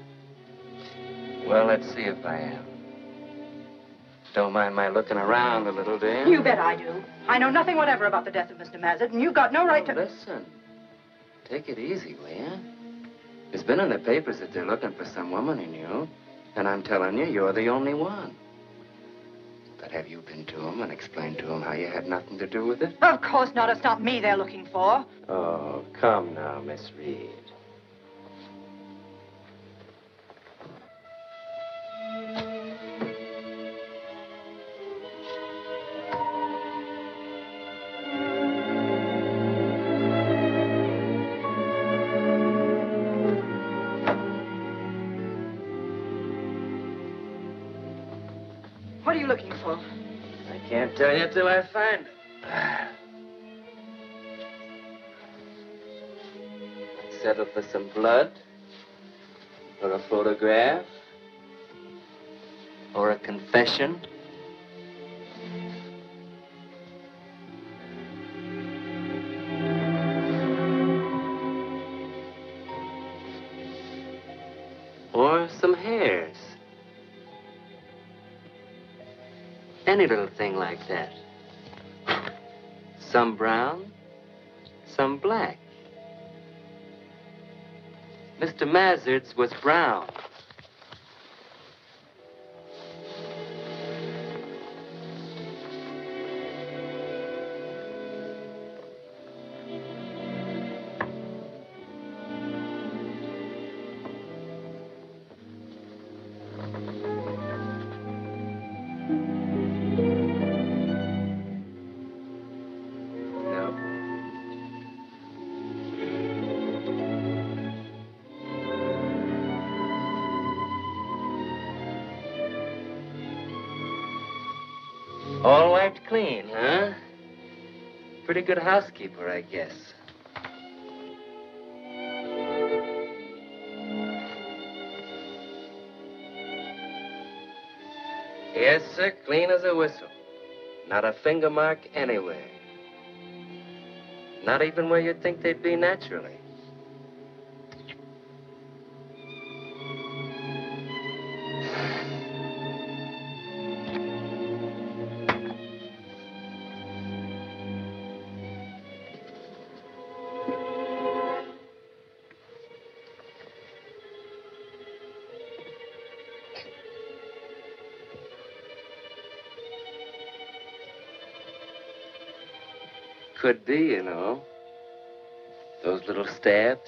Well, let's see if I am. Don't mind my looking around a little, do you? You bet I do. I know nothing whatever about the death of Mr. Mazard, and you've got no right to... Listen. Take it easy, will you? It's been in the papers that they're looking for some woman he knew. And I'm telling you, you're the only one. But have you been to him and explained to him how you had nothing to do with it? Of course not. It's not me they're looking for. Oh, come now, Miss Reed. What are you looking for? I can't tell you till I find it. Settle for some blood, or a photograph, or a confession. Or some hairs. Any little thing like that. Some brown, some black. Mr. Mazard's was brown. All wiped clean, huh? Pretty good housekeeper, I guess. Yes, sir, clean as a whistle. Not a finger mark anywhere. Not even where you'd think they'd be naturally. Could be, you know. Those little stabs.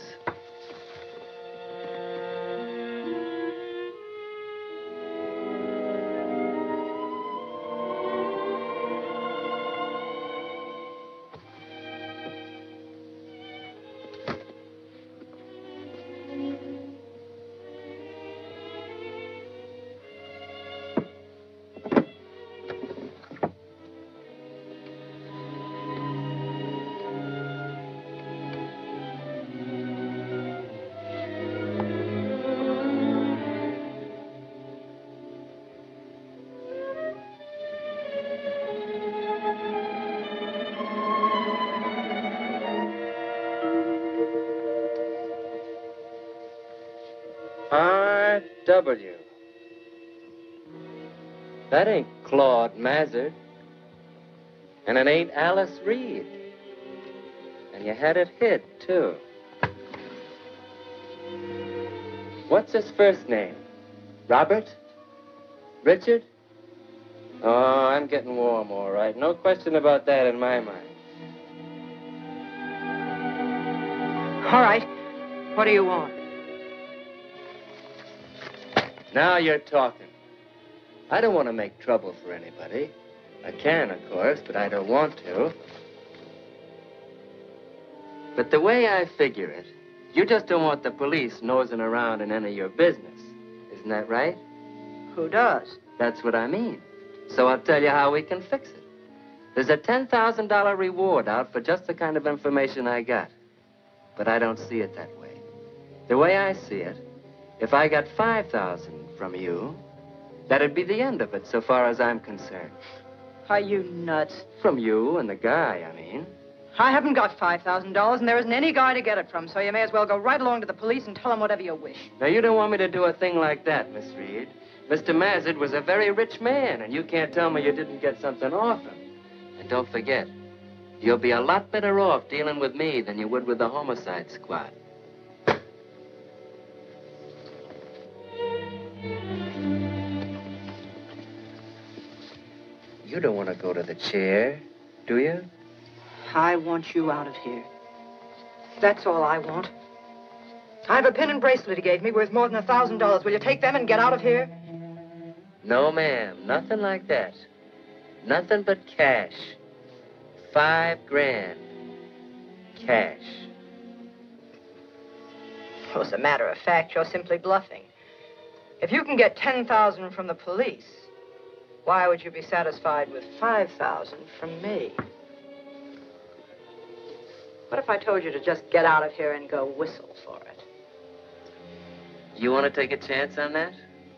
R.W. That ain't Claude Mazard. And it ain't Alice Reed. And you had it hid, too. What's his first name? Robert? Richard? Oh, I'm getting warm, all right. No question about that in my mind. All right. What do you want? Now you're talking. I don't want to make trouble for anybody. I can, of course, but I don't want to. But the way I figure it, you just don't want the police nosing around in any of your business. Isn't that right? Who does? That's what I mean. So I'll tell you how we can fix it. There's a $10,000 reward out for just the kind of information I got. But I don't see it that way. The way I see it, if I got $5,000 from you, that'd be the end of it so far as I'm concerned. Are you nuts? From you and the guy, I mean. I haven't got $5,000, and there isn't any guy to get it from, so you may as well go right along to the police and tell them whatever you wish. Now, you don't want me to do a thing like that, Miss Reed. Mr. Mazard was a very rich man, and you can't tell me you didn't get something off him. And don't forget, you'll be a lot better off dealing with me than you would with the homicide squad. You don't want to go to the chair, do you? I want you out of here. That's all I want. I have a pin and bracelet he gave me worth more than $1,000. Will you take them and get out of here? No, ma'am. Nothing like that. Nothing but cash. $5,000. Cash. Well, as a matter of fact, you're simply bluffing. If you can get $10,000 from the police, why would you be satisfied with $5,000 from me? What if I told you to just get out of here and go whistle for it? You want to take a chance on that?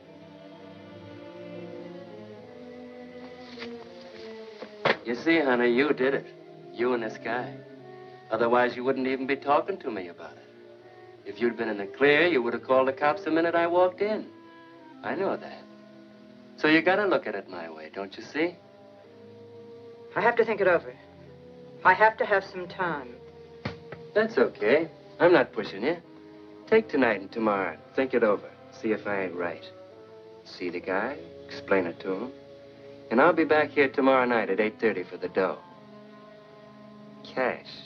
You see, honey, you did it. You and this guy. Otherwise, you wouldn't even be talking to me about it. If you'd been in the clear, you would have called the cops the minute I walked in. I know that. So you gotta look at it my way, don't you see? I have to think it over. I have to have some time. That's okay. I'm not pushing you. Take tonight and tomorrow. Think it over. See if I ain't right. See the guy, explain it to him. And I'll be back here tomorrow night at 8:30 for the dough. Cash.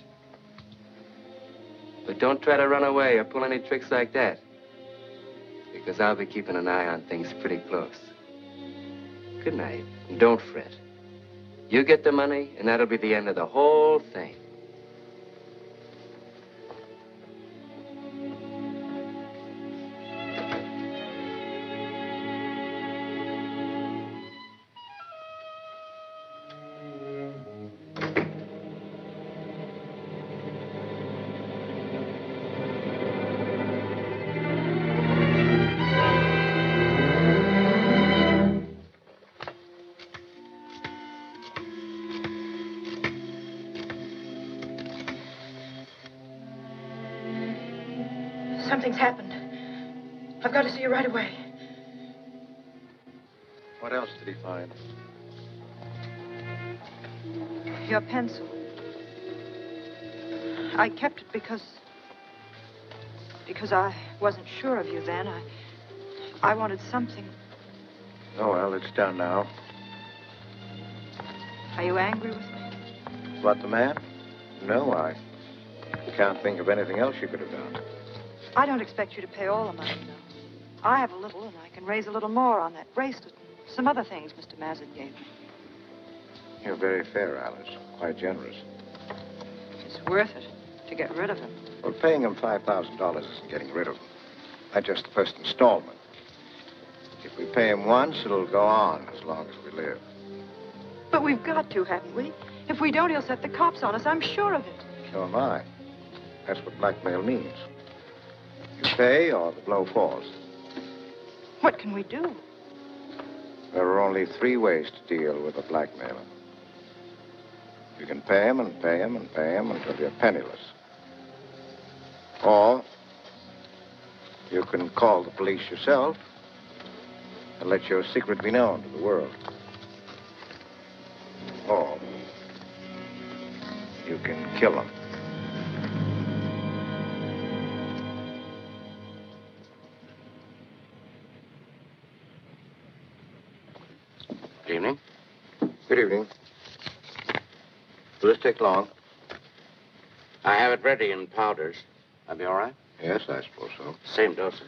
But don't try to run away or pull any tricks like that. Because I'll be keeping an eye on things pretty close. Good night. And don't fret. You get the money, and that'll be the end of the whole thing. Something's happened. I've got to see you right away. What else did he find? Your pencil. I kept it because I wasn't sure of you then. I wanted something. Oh, well, it's done now. Are you angry with me? What, the man? No, I can't think of anything else you could have done. I don't expect you to pay all the money, though. I have a little, and I can raise a little more on that bracelet and some other things Mr. Mazin gave me. You're very fair, Alice. Quite generous. It's worth it to get rid of him. Well, paying him $5,000 isn't getting rid of him. That's just the first installment. If we pay him once, it'll go on as long as we live. But we've got to, haven't we? If we don't, he'll set the cops on us. I'm sure of it. So am I. That's what blackmail means. You pay or the blow falls. What can we do? There are only 3 ways to deal with a blackmailer. You can pay him and pay him and pay him until you're penniless. Or you can call the police yourself and let your secret be known to the world. Or you can kill him. Good evening. Good evening. Will this take long? I have it ready in powders. That'll be all right? Yes, I suppose so. Same dosage.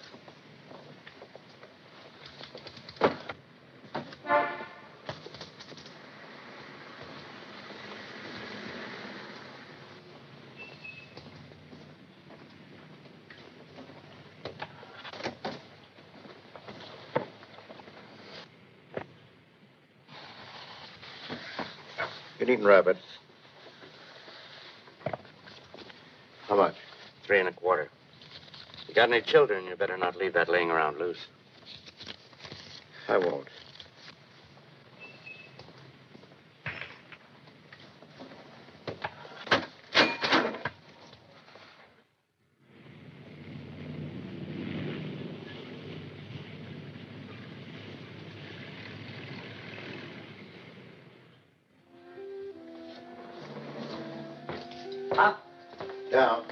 Good evening, Rabbit. How much? 3 1/4. You got any children, you better not leave that laying around loose. I won't. Up. Down.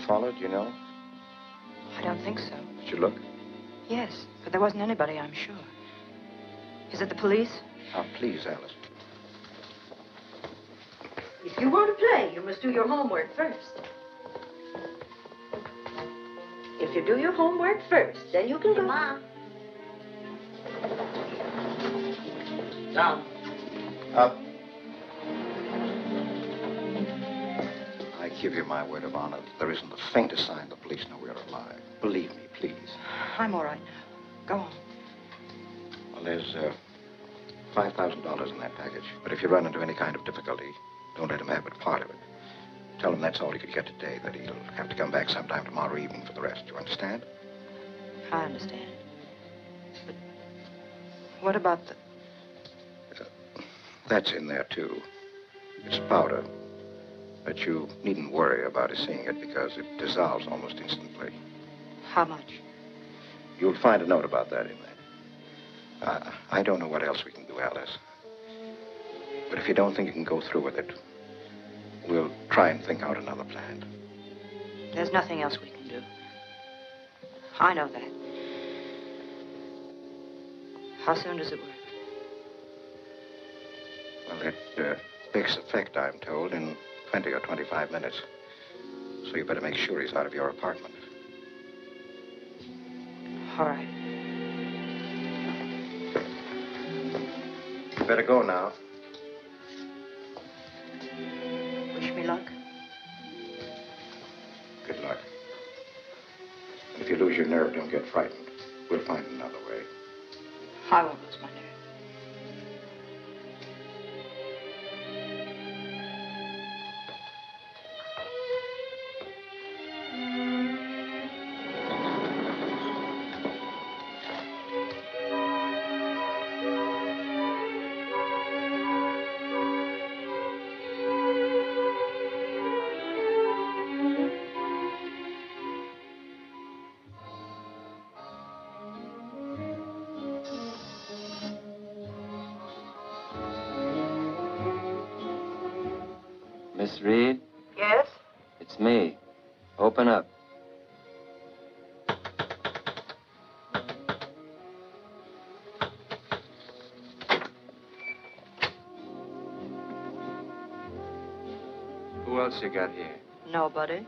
followed, you know? I don't think so. Did you look? Yes, but there wasn't anybody, I'm sure. Is it the police? Oh, please, Alice. If you want to play, you must do your homework first. If you do your homework first, then you can go. Mom. Down. Up. I give you my word of honor that there isn't the faintest sign the police know we're alive. Believe me, please. I'm all right now. Go on. Well, there's $5,000 in that package. But if you run into any kind of difficulty, don't let him have but part of it. Tell him that's all he could get today, that he'll have to come back sometime tomorrow evening for the rest. You understand? I understand. But what about the... That's in there, too. It's powder. But you needn't worry about his seeing it because it dissolves almost instantly. How much? You'll find a note about that in there. I don't know what else we can do, Alice. But if you don't think you can go through with it, we'll try and think out another plan. There's nothing else we can do. I know that. How soon does it work? Well, it takes effect, I'm told, in 20 or 25 minutes. So you better make sure he's out of your apartment. All right. You better go now. Wish me luck. Good luck. And if you lose your nerve, don't get frightened. We'll find another way. I won't lose my nerve. Miss Reed? Yes? It's me. Open up. Who else you got here? Nobody.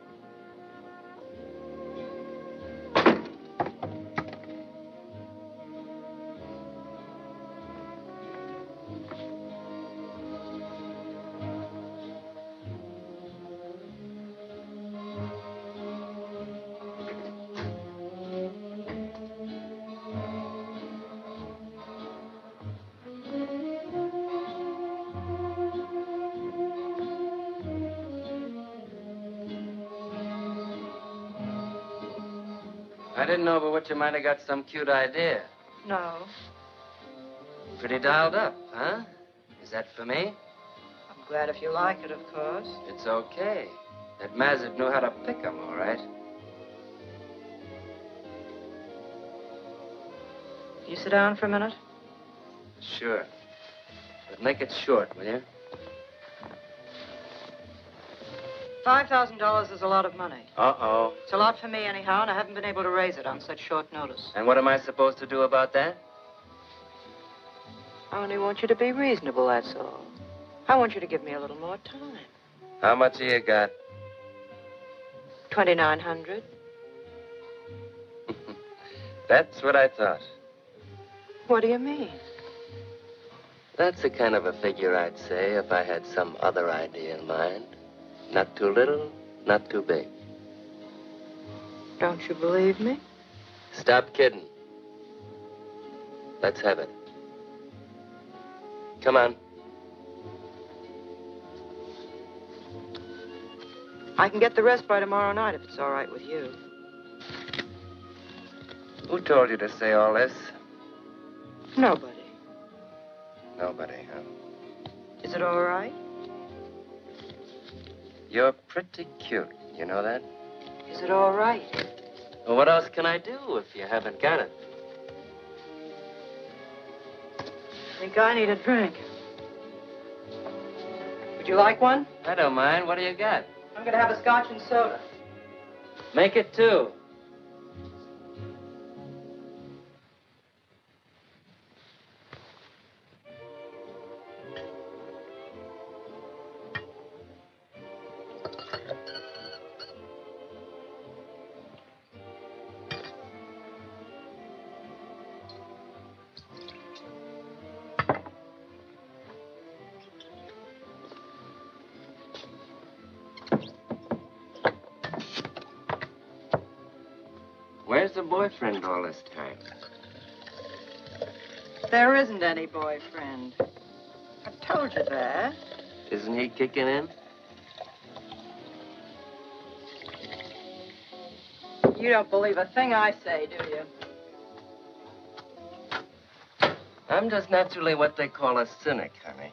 I didn't know but what you might have got some cute idea. No. Pretty dialed up, huh? Is that for me? I'm glad if you like it, of course. It's okay. That Mazet knew how to pick 'em, all right. You sit down for a minute? Sure. But make it short, will you? $5,000 is a lot of money. Uh-oh. It's a lot for me anyhow, and I haven't been able to raise it on such short notice. And what am I supposed to do about that? I only want you to be reasonable, that's all. I want you to give me a little more time. How much have you got? 2,900. That's what I thought. What do you mean? That's the kind of a figure I'd say if I had some other idea in mind. Not too little, not too big. Don't you believe me? Stop kidding. Let's have it. Come on. I can get the rest by tomorrow night if it's all right with you. Who told you to say all this? Nobody. Nobody, huh? Is it all right? You're pretty cute. You know that? Is it all right? Well, what else can I do if you haven't got it? I think I need a drink. Would you like one? I don't mind. What do you got? I'm going to have a scotch and soda. Make it 2. Where's the boyfriend all this time? There isn't any boyfriend. I told you that. Isn't he kicking in? You don't believe a thing I say, do you? I'm just naturally what they call a cynic, honey.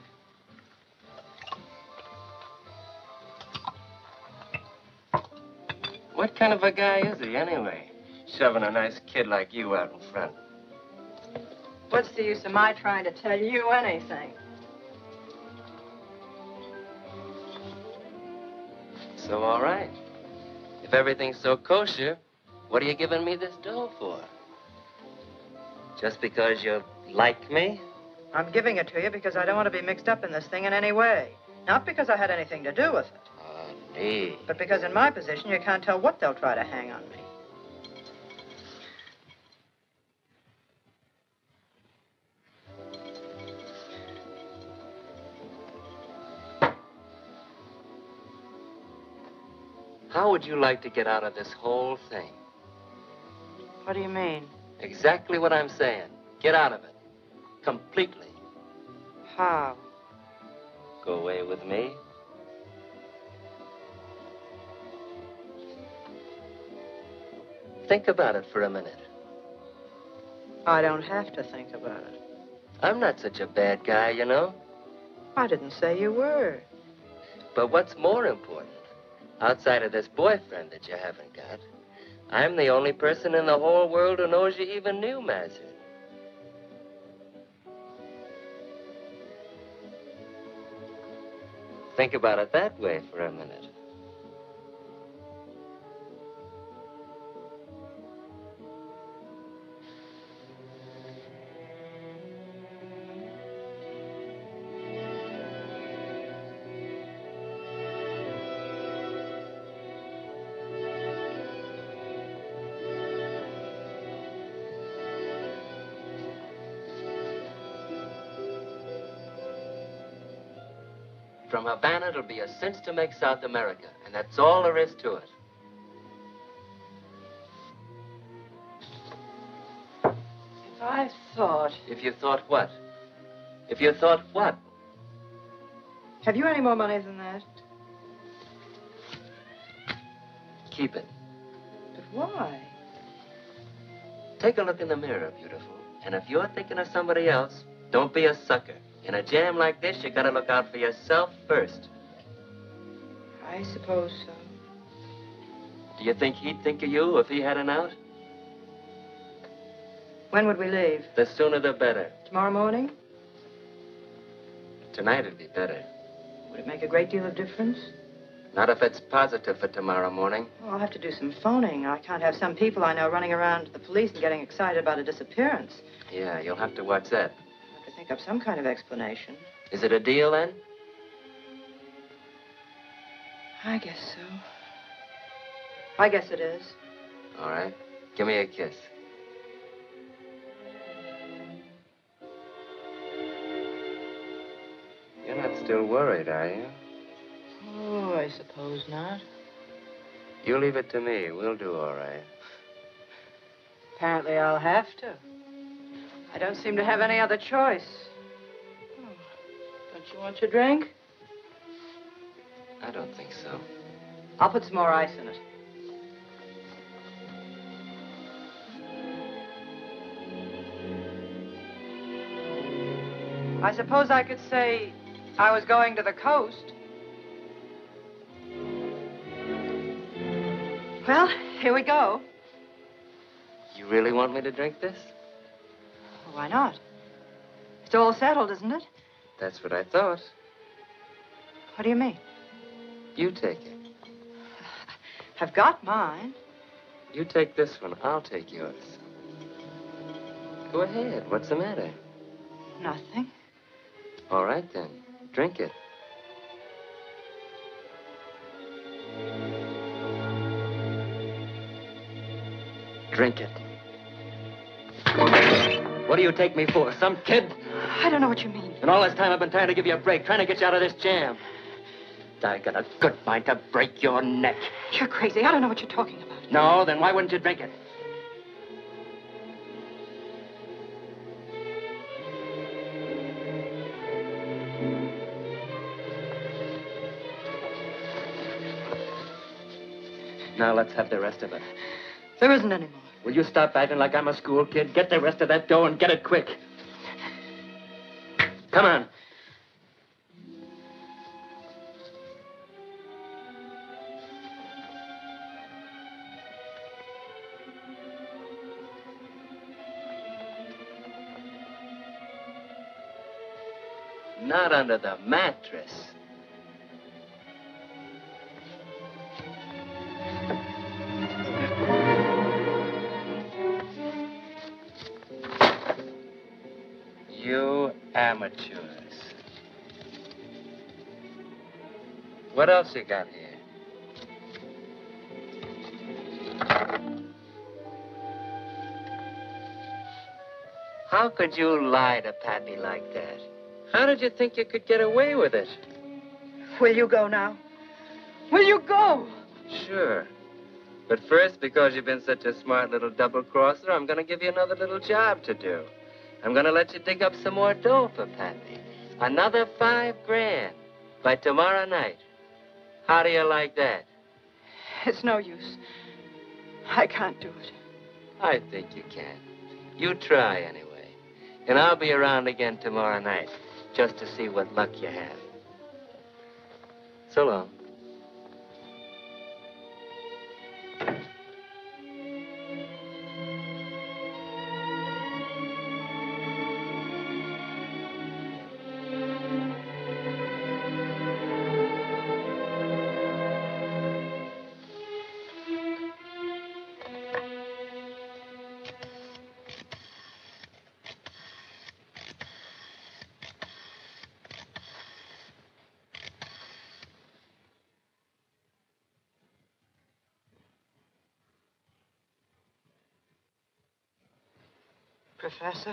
What kind of a guy is he, anyway? Shoving a nice kid like you out in front. What's the use of my trying to tell you anything? So, all right. If everything's so kosher, what are you giving me this dough for? Just because you like me? I'm giving it to you because I don't want to be mixed up in this thing in any way. Not because I had anything to do with it. Nee. But because in my position, you can't tell what they'll try to hang on me. How would you like to get out of this whole thing? What do you mean? Exactly what I'm saying. Get out of it. Completely. How? Go away with me. Think about it for a minute. I don't have to think about it. I'm not such a bad guy, you know. I didn't say you were. But what's more important, outside of this boyfriend that you haven't got, I'm the only person in the whole world who knows you even knew Mazzy. Think about it that way for a minute. From Havana, it'll be a cinch to make South America, and that's all there is to it. If I thought... If you thought what? If you thought what? Have you any more money than that? Keep it. But why? Take a look in the mirror, beautiful. And if you're thinking of somebody else, don't be a sucker. In a jam like this, you gotta look out for yourself first. I suppose so. Do you think he'd think of you if he had an out? When would we leave? The sooner the better. Tomorrow morning? Tonight'd be better. Would it make a great deal of difference? Not if it's positive for tomorrow morning. Well, I'll have to do some phoning. I can't have some people I know running around to the police and getting excited about a disappearance. Yeah, you'll have to watch that. I have to think up some kind of explanation. Is it a deal, then? I guess so. I guess it is. All right. Give me a kiss. You're not still worried, are you? Oh, I suppose not. You leave it to me. We'll do all right. Apparently I'll have to. I don't seem to have any other choice. Oh, don't you want your drink? I don't think so. I'll put some more ice in it. I suppose I could say I was going to the coast. Well, here we go. You really want me to drink this? Why not? It's all settled, isn't it? That's what I thought. What do you mean? You take it. I've got mine. You take this one. I'll take yours. Go ahead. What's the matter? Nothing. All right, then. Drink it. Drink it. What do you take me for? Some kid? I don't know what you mean. And all this time I've been trying to give you a break, trying to get you out of this jam. I got a good mind to break your neck. You're crazy. I don't know what you're talking about. No, then why wouldn't you drink it? Now let's have the rest of it. There isn't any more. Will you stop acting like I'm a school kid? Get the rest of that dough and get it quick. Come on. Not under the mattress. You amateurs. What else you got here? How could you lie to Pappy like that? How did you think you could get away with it? Will you go now? Will you go? Sure. But first, because you've been such a smart little double-crosser, I'm going to give you another little job to do. I'm going to let you dig up some more dough for Pappy. Another $5,000 by tomorrow night. How do you like that? It's no use. I can't do it. I think you can. You try anyway. And I'll be around again tomorrow night, just to see what luck you have. So long. Professor,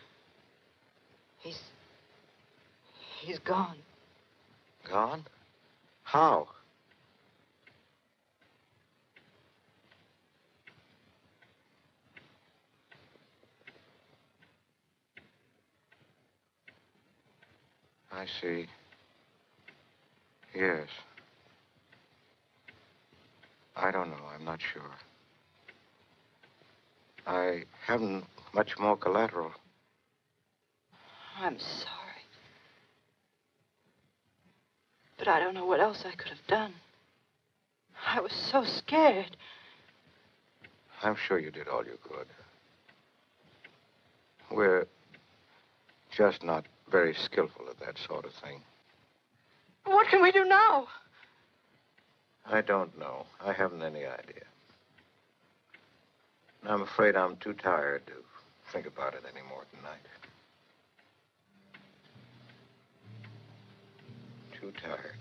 he's gone. Gone? How? I see. Yes. I don't know. I'm not sure. I haven't much more collateral. I'm sorry. But I don't know what else I could have done. I was so scared. I'm sure you did all you could. We're just not very skillful at that sort of thing. What can we do now? I don't know. I haven't any idea. I'm afraid I'm too tired to think about it anymore tonight. Too tired.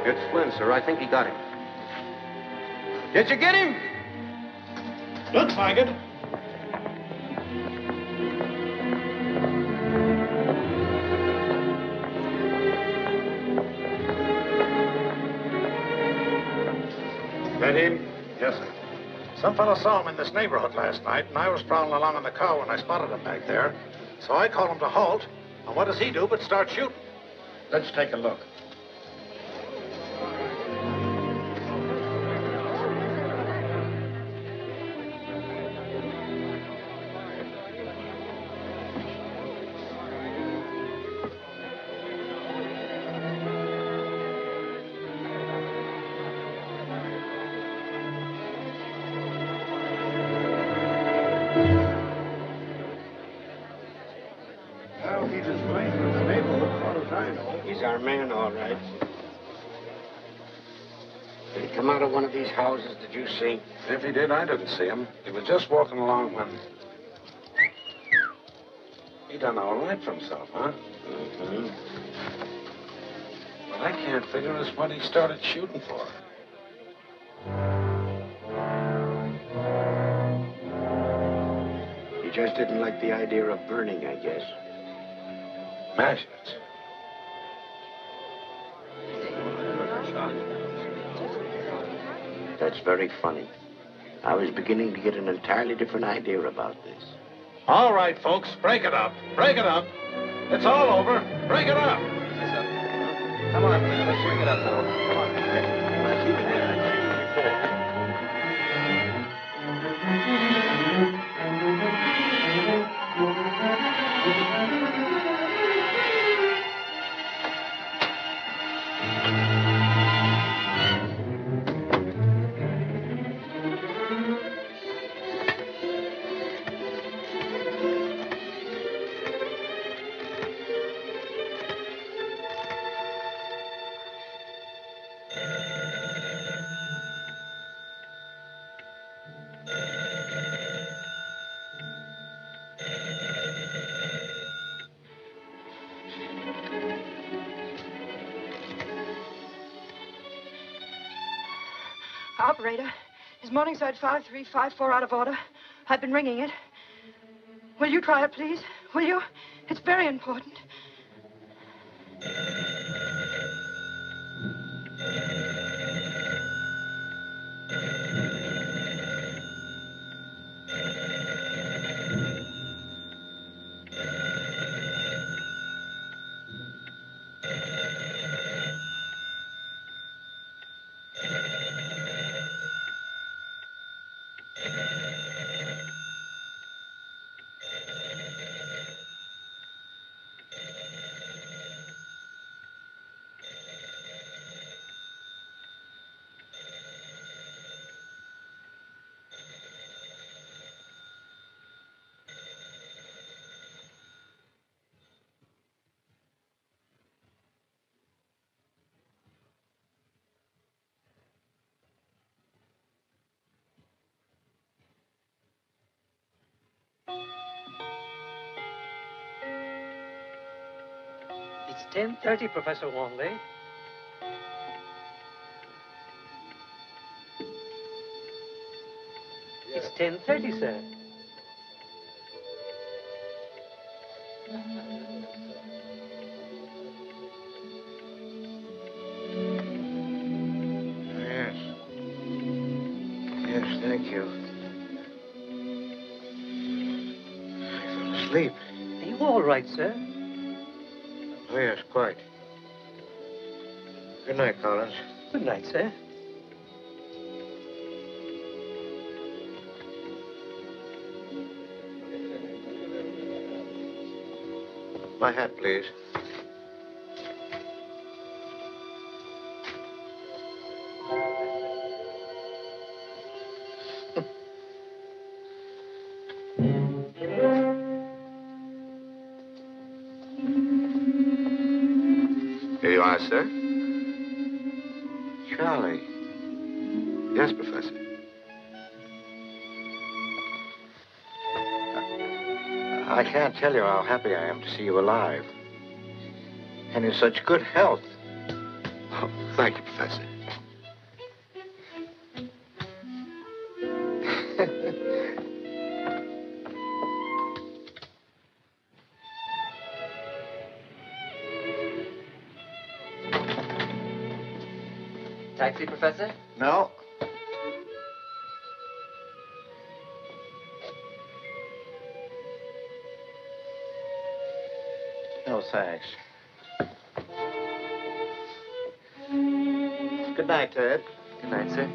It's Flynn, sir. I think he got him. Did you get him? Looks like it. That him? Yes, sir. Some fellow saw him in this neighborhood last night, and I was prowling along on the car when I spotted him back there. So I called him to halt, and what does he do but start shooting? Let's take a look. Well, he's as lame in the neighborhood as far as I know. He's our man, all right. Did he come out of one of these houses, did you see? If he did, I didn't see him. He was just walking along when... He done all right for himself, huh? Mm-hmm. What I can't figure is what he started shooting for. He just didn't like the idea of burning, I guess. Imagine it. That's very funny. I was beginning to get an entirely different idea about this. All right, folks, break it up. Break it up. It's all over. Break it up. Come on, let's bring it up now. Come on. Operator, is Morningside 5354 out of order? I've been ringing it. Will you try it, please? Will you? It's very important. It's 10:30, Professor Wanley. It's 10:30, sir. Yes. Yes, thank you. I fell asleep. Are you all right, sir? Oh, yes, quite. Good night, Collins. Good night, sir. My hat, please. Here you are, sir. Charlie. Yes, Professor. I can't tell you how happy I am to see you alive. And in such good health. Thank you, Professor. Taxi, Professor? No. No, thanks. Good night, Ted. Good night, sir.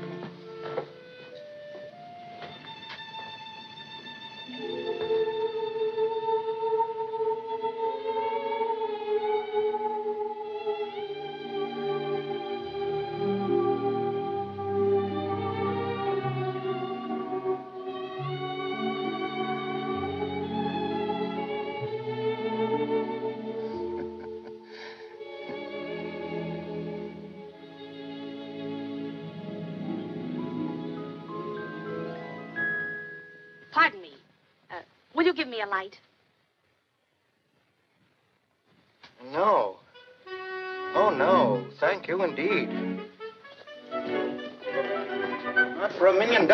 Pardon me. Will you give me a light? No. Oh, no. Thank you indeed. Not for $1 million.